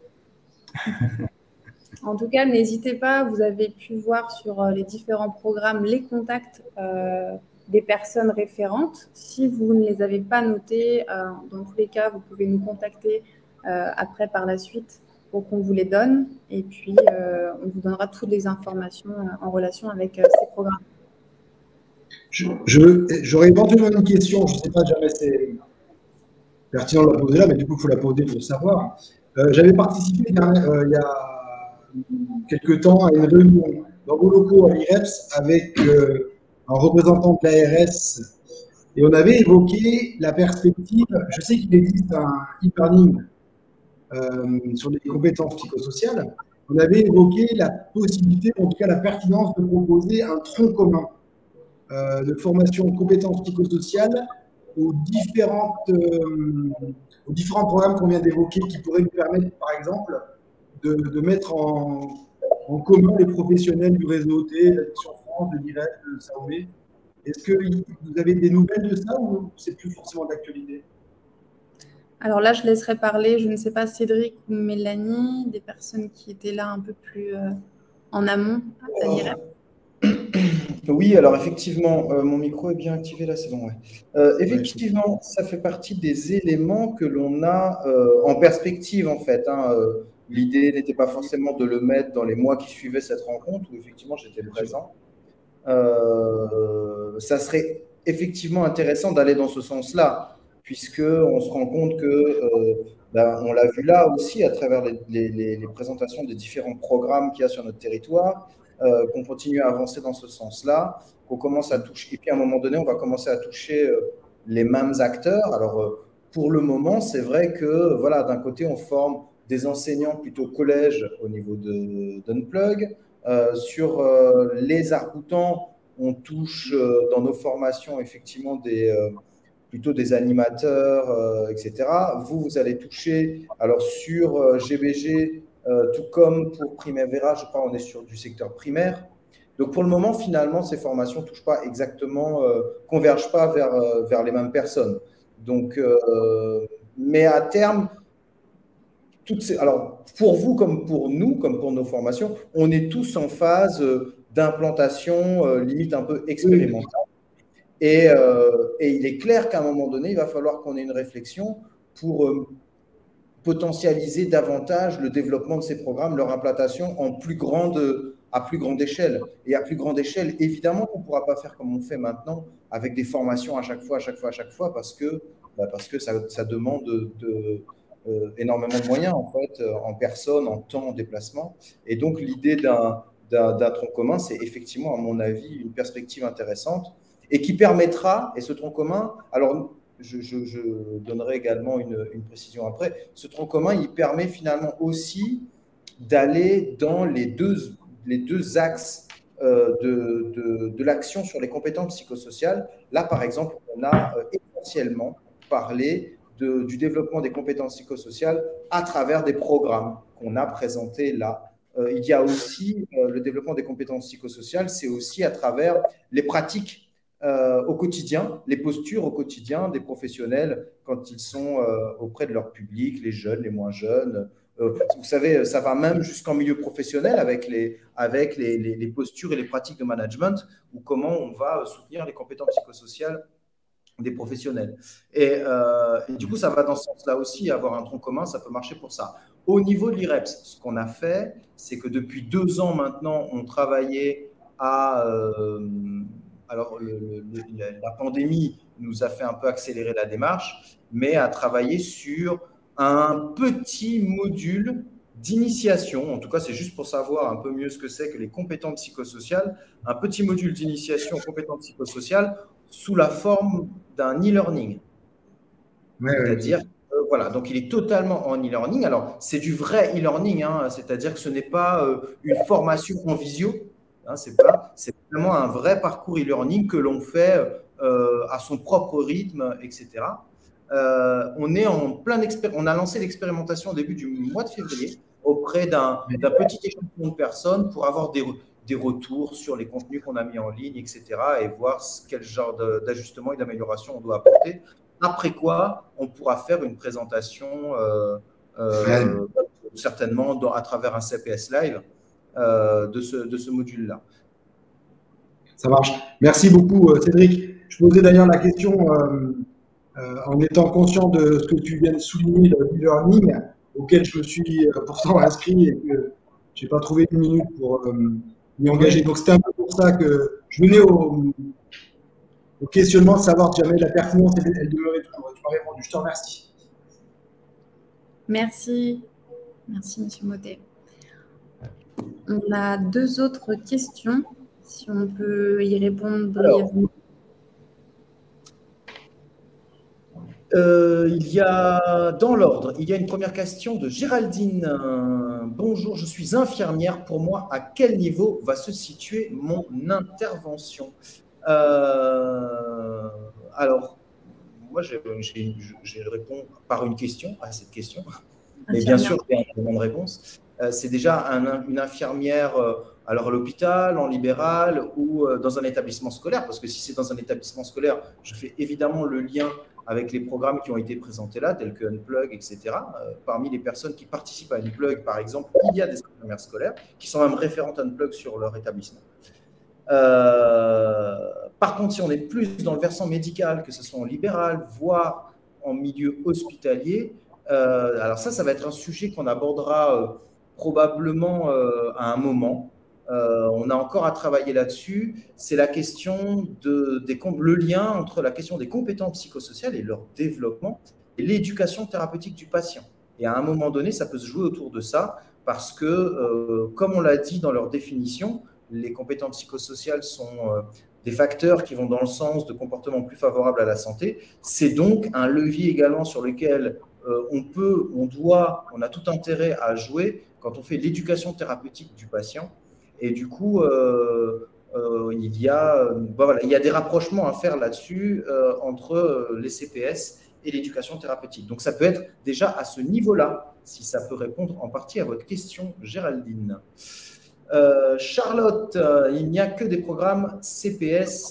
En tout cas, n'hésitez pas, vous avez pu voir sur les différents programmes les contacts euh, des personnes référentes. Si vous ne les avez pas notés, euh, dans tous les cas, vous pouvez nous contacter euh, après par la suite pour qu'on vous les donne. Et puis, euh, on vous donnera toutes les informations euh, en relation avec euh, ces programmes. J'aurais je, éventuellement une question, je ne sais pas jamais c'est pertinent de la poser là, mais du coup, il faut la poser pour savoir. Euh, J'avais participé euh, il y a quelques temps à une réunion dans vos locaux à l'I R E P S avec euh, un représentant de l'A R S, et on avait évoqué la perspective, je sais qu'il existe un e-learning euh, sur les compétences psychosociales, on avait évoqué la possibilité, en tout cas la pertinence de proposer un tronc commun euh, de formation en compétences psychosociales aux, différentes, euh, aux différents programmes qu'on vient d'évoquer qui pourraient nous permettre, par exemple, de, de mettre en, en commun les professionnels du réseau O T, la Mission France, de l'I R E P, de S A O V. Est-ce que vous avez des nouvelles de ça ou c'est plus forcément d'actualité? Alors là, je laisserai parler, je ne sais pas, Cédric ou Mélanie, des personnes qui étaient là un peu plus euh, en amont à l'I R E P. Oui, alors effectivement, euh, mon micro est bien activé là, c'est bon. Ouais. Euh, effectivement, ça fait partie des éléments que l'on a euh, en perspective en fait. Hein, euh, L'idée n'était pas forcément de le mettre dans les mois qui suivaient cette rencontre où effectivement j'étais présent. Euh, ça serait effectivement intéressant d'aller dans ce sens-là, puisqu'on se rend compte que, euh, ben, on l'a vu là aussi à travers les, les, les présentations des différents programmes qu'il y a sur notre territoire, euh, qu'on continue à avancer dans ce sens-là, qu'on commence à toucher, et puis à un moment donné, on va commencer à toucher euh, les mêmes acteurs. Alors, euh, pour le moment, c'est vrai que, voilà, d'un côté, on forme des enseignants plutôt collège au niveau de d'Unplug. Euh, sur euh, les arcs-boutants, on touche euh, dans nos formations effectivement des, euh, plutôt des animateurs, euh, et cetera. Vous, vous allez toucher, alors sur euh, G B G, euh, tout comme pour Primavera, je crois on est sur du secteur primaire. Donc pour le moment, finalement, ces formations ne touchent pas exactement, euh, convergent pas vers, euh, vers les mêmes personnes. Donc, euh, mais à terme, toutes ces, alors pour vous comme pour nous, comme pour nos formations, on est tous en phase d'implantation euh, limite un peu expérimentale. Et, euh, et il est clair qu'à un moment donné, il va falloir qu'on ait une réflexion pour euh, potentialiser davantage le développement de ces programmes, leur implantation en plus grande, à plus grande échelle. Et à plus grande échelle, évidemment qu'on ne pourra pas faire comme on fait maintenant, avec des formations à chaque fois, à chaque fois, à chaque fois, parce que, bah, parce que ça, ça demande de, de euh, énormément de moyens en fait, en personne, en temps, en déplacement. Et donc l'idée d'un d'un tronc commun, c'est effectivement, à mon avis, une perspective intéressante et qui permettra, et ce tronc commun, alors je, je, je donnerai également une, une précision après, ce tronc commun, il permet finalement aussi d'aller dans les deux, les deux axes euh, de, de, de l'action sur les compétences psychosociales. Là, par exemple, on a euh, essentiellement parlé de, du développement des compétences psychosociales à travers des programmes qu'on a présentés là. Euh, il y a aussi euh, le développement des compétences psychosociales, c'est aussi à travers les pratiques euh, au quotidien, les postures au quotidien des professionnels quand ils sont euh, auprès de leur public, les jeunes, les moins jeunes. Euh, vous savez, ça va même jusqu'en milieu professionnel avec, les, avec les, les, les postures et les pratiques de management ou comment on va soutenir les compétences psychosociales des professionnels. Et, euh, et du coup, ça va dans ce sens-là aussi, avoir un tronc commun, ça peut marcher pour ça. Au niveau de l'I R E P S, ce qu'on a fait, c'est que depuis deux ans maintenant, on travaillait à… Euh, alors, le, le, la pandémie nous a fait un peu accélérer la démarche, mais à travailler sur un petit module d'initiation. En tout cas, c'est juste pour savoir un peu mieux ce que c'est que les compétences psychosociales. Un petit module d'initiation aux compétences psychosociales sous la forme d'un e-learning. Ouais, c'est-à-dire… Ouais. Voilà, donc il est totalement en e-learning. Alors, c'est du vrai e-learning, hein, c'est-à-dire que ce n'est pas euh, une formation en visio, hein, c'est pas, c'est vraiment un vrai parcours e-learning que l'on fait euh, à son propre rythme, et cetera. Euh, on est en plein expér- on a lancé l'expérimentation au début du mois de février auprès d'un, d'un petit échantillon de personnes pour avoir des, des retours sur les contenus qu'on a mis en ligne, et cetera, et voir quel genre de, d'ajustement et d'amélioration on doit apporter. Après quoi, on pourra faire une présentation euh, euh, certainement dans, à travers un C P S Live euh, de ce, de ce module-là. Ça marche. Merci beaucoup, Cédric. Je posais d'ailleurs la question euh, euh, en étant conscient de ce que tu viens de souligner, le e-learning, auquel je me suis euh, pourtant inscrit et que je n'ai pas trouvé une minute pour euh, m'y engager. Donc, c'était un peu pour ça que je venais au… au questionnement de savoir si jamais la pertinence, elle demeurait toujours. Tu m'as répondu, je te remercie. Merci. Merci, M. Mottet. On a deux autres questions, si on peut y répondre brièvement. Euh, il y a, dans l'ordre, il y a une première question de Géraldine. Euh, bonjour, je suis infirmière. Pour moi, à quel niveau va se situer mon intervention ? Euh, alors, moi, je, je, je réponds par une question à cette question. Et bien sûr, il y a un élément de réponse. Euh, c'est déjà un, une infirmière, euh, alors à l'hôpital, en libéral ou euh, dans un établissement scolaire. Parce que si c'est dans un établissement scolaire, je fais évidemment le lien avec les programmes qui ont été présentés là, tels que Unplug, et cetera. Euh, parmi les personnes qui participent à Unplug, par exemple, il y a des infirmières scolaires qui sont même référentes Unplug sur leur établissement. Euh, par contre, si on est plus dans le versant médical, que ce soit en libéral, voire en milieu hospitalier, euh, alors ça, ça va être un sujet qu'on abordera euh, probablement euh, à un moment. Euh, on a encore à travailler là-dessus. C'est la question de des, le lien entre la question des compétences psychosociales et leur développement et l'éducation thérapeutique du patient. Et à un moment donné, ça peut se jouer autour de ça parce que, euh, comme on l'a dit dans leur définition, les compétences psychosociales sont euh, des facteurs qui vont dans le sens de comportements plus favorables à la santé. C'est donc un levier également sur lequel euh, on peut, on doit, on a tout intérêt à jouer quand on fait l'éducation thérapeutique du patient. Et du coup, euh, euh, il, y a, euh, bah voilà, il y a des rapprochements à faire là-dessus euh, entre euh, les C P S et l'éducation thérapeutique. Donc, ça peut être déjà à ce niveau-là, si ça peut répondre en partie à votre question, Géraldine. Euh, Charlotte, euh, il n'y a que des programmes C P S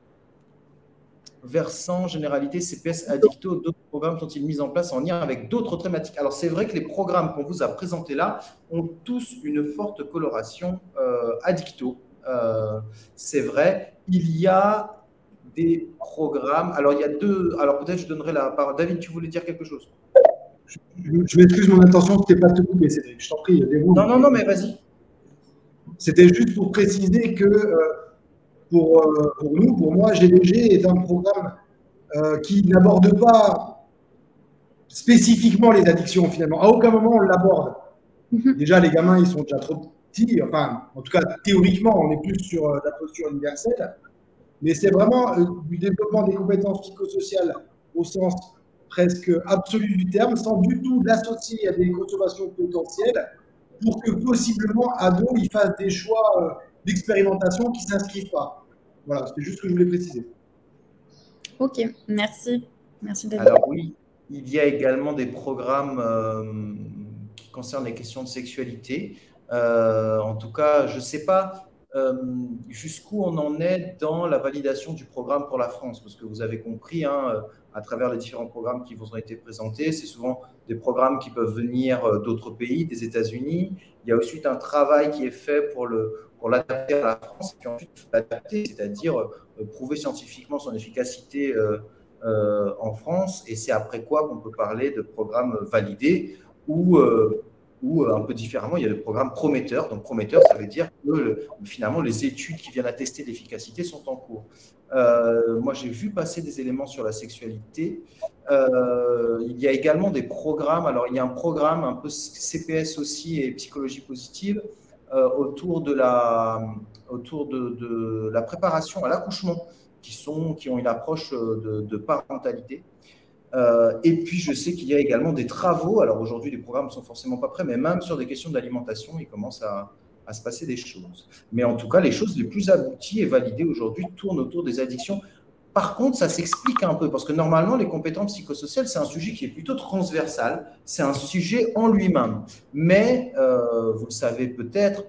versant généralité C P S addicto. D'autres programmes sont-ils mis en place en lien avec d'autres thématiques? Alors, c'est vrai que les programmes qu'on vous a présentés là ont tous une forte coloration euh, addicto. Euh, c'est vrai. Il y a des programmes. Alors, il y a deux. Alors, peut-être je donnerai la parole. David, tu voulais dire quelque chose? Je, je m'excuse, mon intention, c'était pas de te couper, Cédric. Je t'en prie, il y a des roues. Non, non, non, mais vas-y. C'était juste pour préciser que euh, pour, euh, pour nous, pour moi, G D G est un programme euh, qui n'aborde pas, spécifiquement les addictions finalement. À aucun moment on l'aborde. Déjà, les gamins, ils sont déjà trop petits. Enfin, en tout cas, théoriquement, on est plus sur euh, la posture universelle. Mais c'est vraiment euh, du développement des compétences psychosociales au sens presque absolu du terme, sans du tout l'associer à des consommations potentielles pour que possiblement, ado, il fasse des choix euh, d'expérimentation qui ne s'inscrivent pas. Voilà, c'est juste ce que je voulais préciser. Ok, merci. Merci David. Alors oui, il y a également des programmes euh, qui concernent les questions de sexualité. Euh, en tout cas, je ne sais pas euh, jusqu'où on en est dans la validation du programme pour la France, parce que vous avez compris, hein, à travers les différents programmes qui vous ont été présentés, c'est souvent des programmes qui peuvent venir d'autres pays, des États-Unis. Il y a ensuite un travail qui est fait pour le pour l'adapter à la France, et puis ensuite l'adapter, c'est-à-dire euh, prouver scientifiquement son efficacité euh, euh, en France, et c'est après quoi qu'on peut parler de programmes validés ou, euh, ou euh, un peu différemment, il y a le programme prometteur. Donc prometteur, ça veut dire que le, finalement les études qui viennent attester l'efficacité sont en cours. Euh, moi, j'ai vu passer des éléments sur la sexualité. Euh, il y a également des programmes, alors il y a un programme un peu C P S aussi et psychologie positive, Euh, autour de la, autour de, de la préparation à l'accouchement, qui, sont, qui ont une approche de, de parentalité. Euh, et puis, je sais qu'il y a également des travaux. Alors, aujourd'hui, les programmes ne sont forcément pas prêts, mais même sur des questions d'alimentation, il commence à, à se passer des choses. Mais en tout cas, les choses les plus abouties et validées aujourd'hui tournent autour des addictions. Par contre, ça s'explique un peu, parce que normalement, les compétences psychosociales, c'est un sujet qui est plutôt transversal, c'est un sujet en lui-même. Mais, euh, vous le savez peut-être,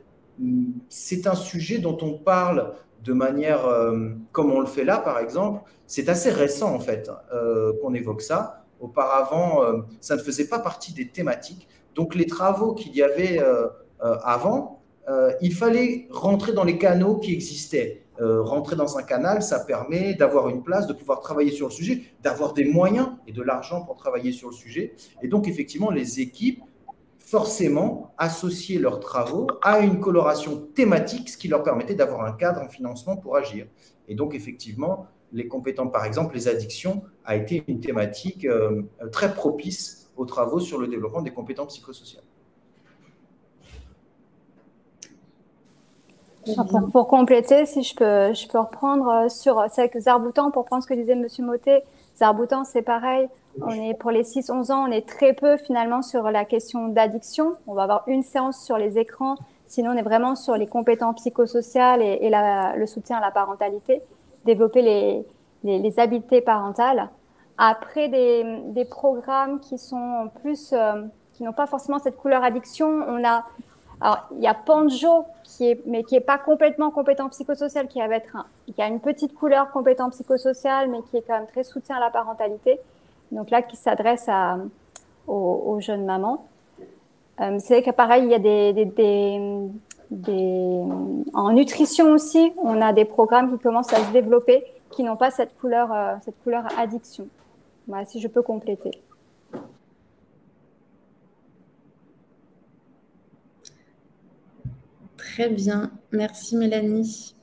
c'est un sujet dont on parle de manière, euh, comme on le fait là, par exemple. C'est assez récent, en fait, euh, qu'on évoque ça. Auparavant, euh, ça ne faisait pas partie des thématiques. Donc, les travaux qu'il y avait euh, euh, avant, euh, il fallait rentrer dans les canaux qui existaient. Euh, rentrer dans un canal, ça permet d'avoir une place, de pouvoir travailler sur le sujet, d'avoir des moyens et de l'argent pour travailler sur le sujet. Et donc, effectivement, les équipes, forcément, associaient leurs travaux à une coloration thématique, ce qui leur permettait d'avoir un cadre en financement pour agir. Et donc, effectivement, les compétences, par exemple, les addictions, a été une thématique euh, très propice aux travaux sur le développement des compétences psychosociales. Pour, pour compléter, si je peux, je peux reprendre sur c'est avec Zarboutan, pour prendre ce que disait M. Motet. Zarboutan, c'est pareil. On est, pour les six onze ans, on est très peu finalement sur la question d'addiction. On va avoir une séance sur les écrans. Sinon, on est vraiment sur les compétences psychosociales et, et la, le soutien à la parentalité, développer les, les, les habiletés parentales. Après, des, des programmes qui sont plus, euh, qui n'ont pas forcément cette couleur addiction, on a Alors, il y a Panjo, qui est, mais qui n'est pas complètement compétent psychosocial, qui, va être un, qui a une petite couleur compétent psychosocial, mais qui est quand même très soutien à la parentalité. Donc là, qui s'adresse à, aux, aux jeunes mamans. Euh, c'est vrai que pareil, il y a des, des, des, des… En nutrition aussi, on a des programmes qui commencent à se développer, qui n'ont pas cette couleur, euh, cette couleur addiction. Voilà, si je peux compléter. Très bien, merci Mélanie.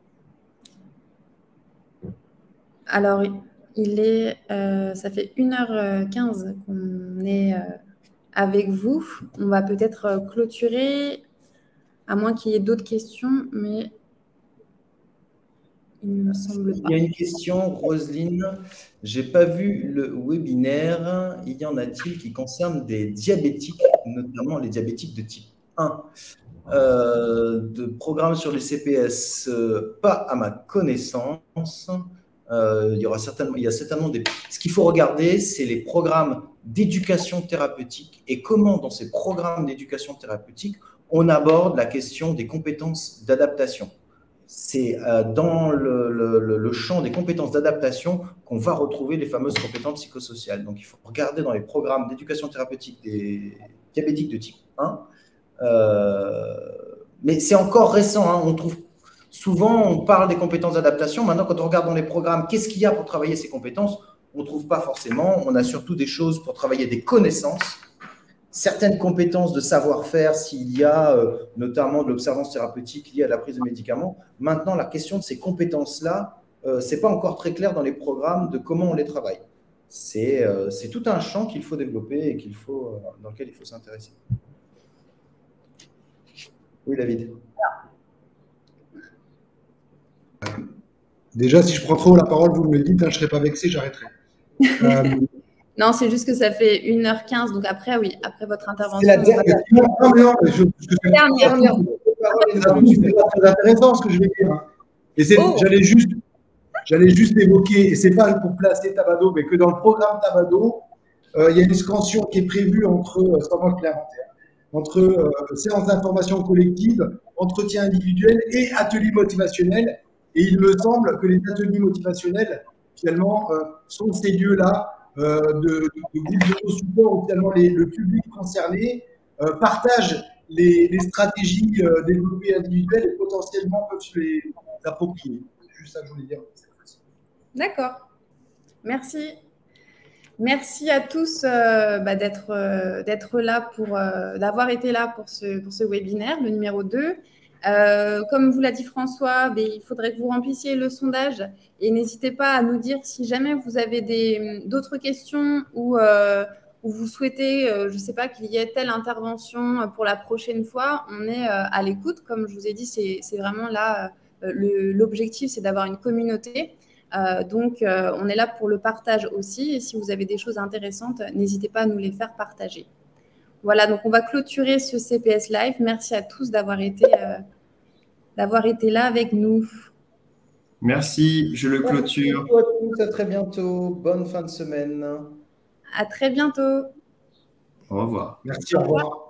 Alors, il est, euh, ça fait une heure quinze qu'on est euh, avec vous. On va peut-être clôturer, à moins qu'il y ait d'autres questions, mais il ne me semble pas. Il y a une question, Roselyne. Je n'ai pas vu le webinaire. Il y en a-t-il qui concernent des diabétiques, notamment les diabétiques de type un? Euh, de programmes sur les C P S, euh, pas à ma connaissance. Euh, il y aura certainement, il y a certainement des… Ce qu'il faut regarder, c'est les programmes d'éducation thérapeutique et comment, dans ces programmes d'éducation thérapeutique, on aborde la question des compétences d'adaptation. C'est euh, dans le, le, le champ des compétences d'adaptation qu'on va retrouver les fameuses compétences psychosociales. Donc, il faut regarder dans les programmes d'éducation thérapeutique des diabétiques de type un. Euh, mais c'est encore récent, hein. On trouve souvent, on parle des compétences d'adaptation. Maintenant, quand on regarde dans les programmes, qu'est-ce qu'il y a pour travailler ces compétences? On ne trouve pas forcément. On a surtout des choses pour travailler des connaissances, certaines compétences de savoir-faire, s'il y a euh, notamment de l'observance thérapeutique liée à la prise de médicaments. Maintenant, la question de ces compétences-là, euh, ce n'est pas encore très clair dans les programmes de comment on les travaille. c'est euh, c'est tout un champ qu'il faut développer et qu'il faut, euh, dans lequel il faut s'intéresser. Oui, David. Déjà, si je prends trop la parole, vous me le dites, hein, je ne serai pas vexé, j'arrêterai. Euh, Non, c'est juste que ça fait une heure quinze, donc après, oui, après votre intervention. C'est la dernière. Non, mais non, mais je, je, Dernière. c'est pas très intéressant ce que je vais dire. Et c'est, Oh. j'allais juste, j'allais juste évoquer, et c'est pas pour placer Tabado, mais que dans le programme Tabado, euh, il y a une scansion qui est prévue entre, euh, c'est pas moi qui l'ai inventé, entre euh, séances d'information collective, entretien individuel et ateliers motivationnels. Et il me semble que les ateliers motivationnels, finalement, euh, sont ces lieux-là euh, de, de groupes de support où finalement les, le public concerné euh, partage les, les stratégies euh, développées individuelles et potentiellement peuvent se les approprier. C'est juste ça que je voulais dire. D'accord. Merci. Merci à tous euh, bah, d'être euh, d'être là, pour euh, d'avoir été là pour ce, pour ce webinaire, le numéro deux. Euh, comme vous l'a dit François, bah, il faudrait que vous remplissiez le sondage et n'hésitez pas à nous dire si jamais vous avez d'autres questions ou, euh, ou vous souhaitez, euh, je ne sais pas, qu'il y ait telle intervention pour la prochaine fois. On est euh, à l'écoute. Comme je vous ai dit, c'est vraiment là, euh, l'objectif, c'est d'avoir une communauté. Euh, donc, euh, on est là pour le partage aussi. Et si vous avez des choses intéressantes, n'hésitez pas à nous les faire partager. Voilà, donc on va clôturer ce C P S Live. Merci à tous d'avoir été, euh, d'avoir été là avec nous. Merci, je le clôture. Merci à tous, à très bientôt. Bonne fin de semaine. À très bientôt. Au revoir. Merci, au revoir.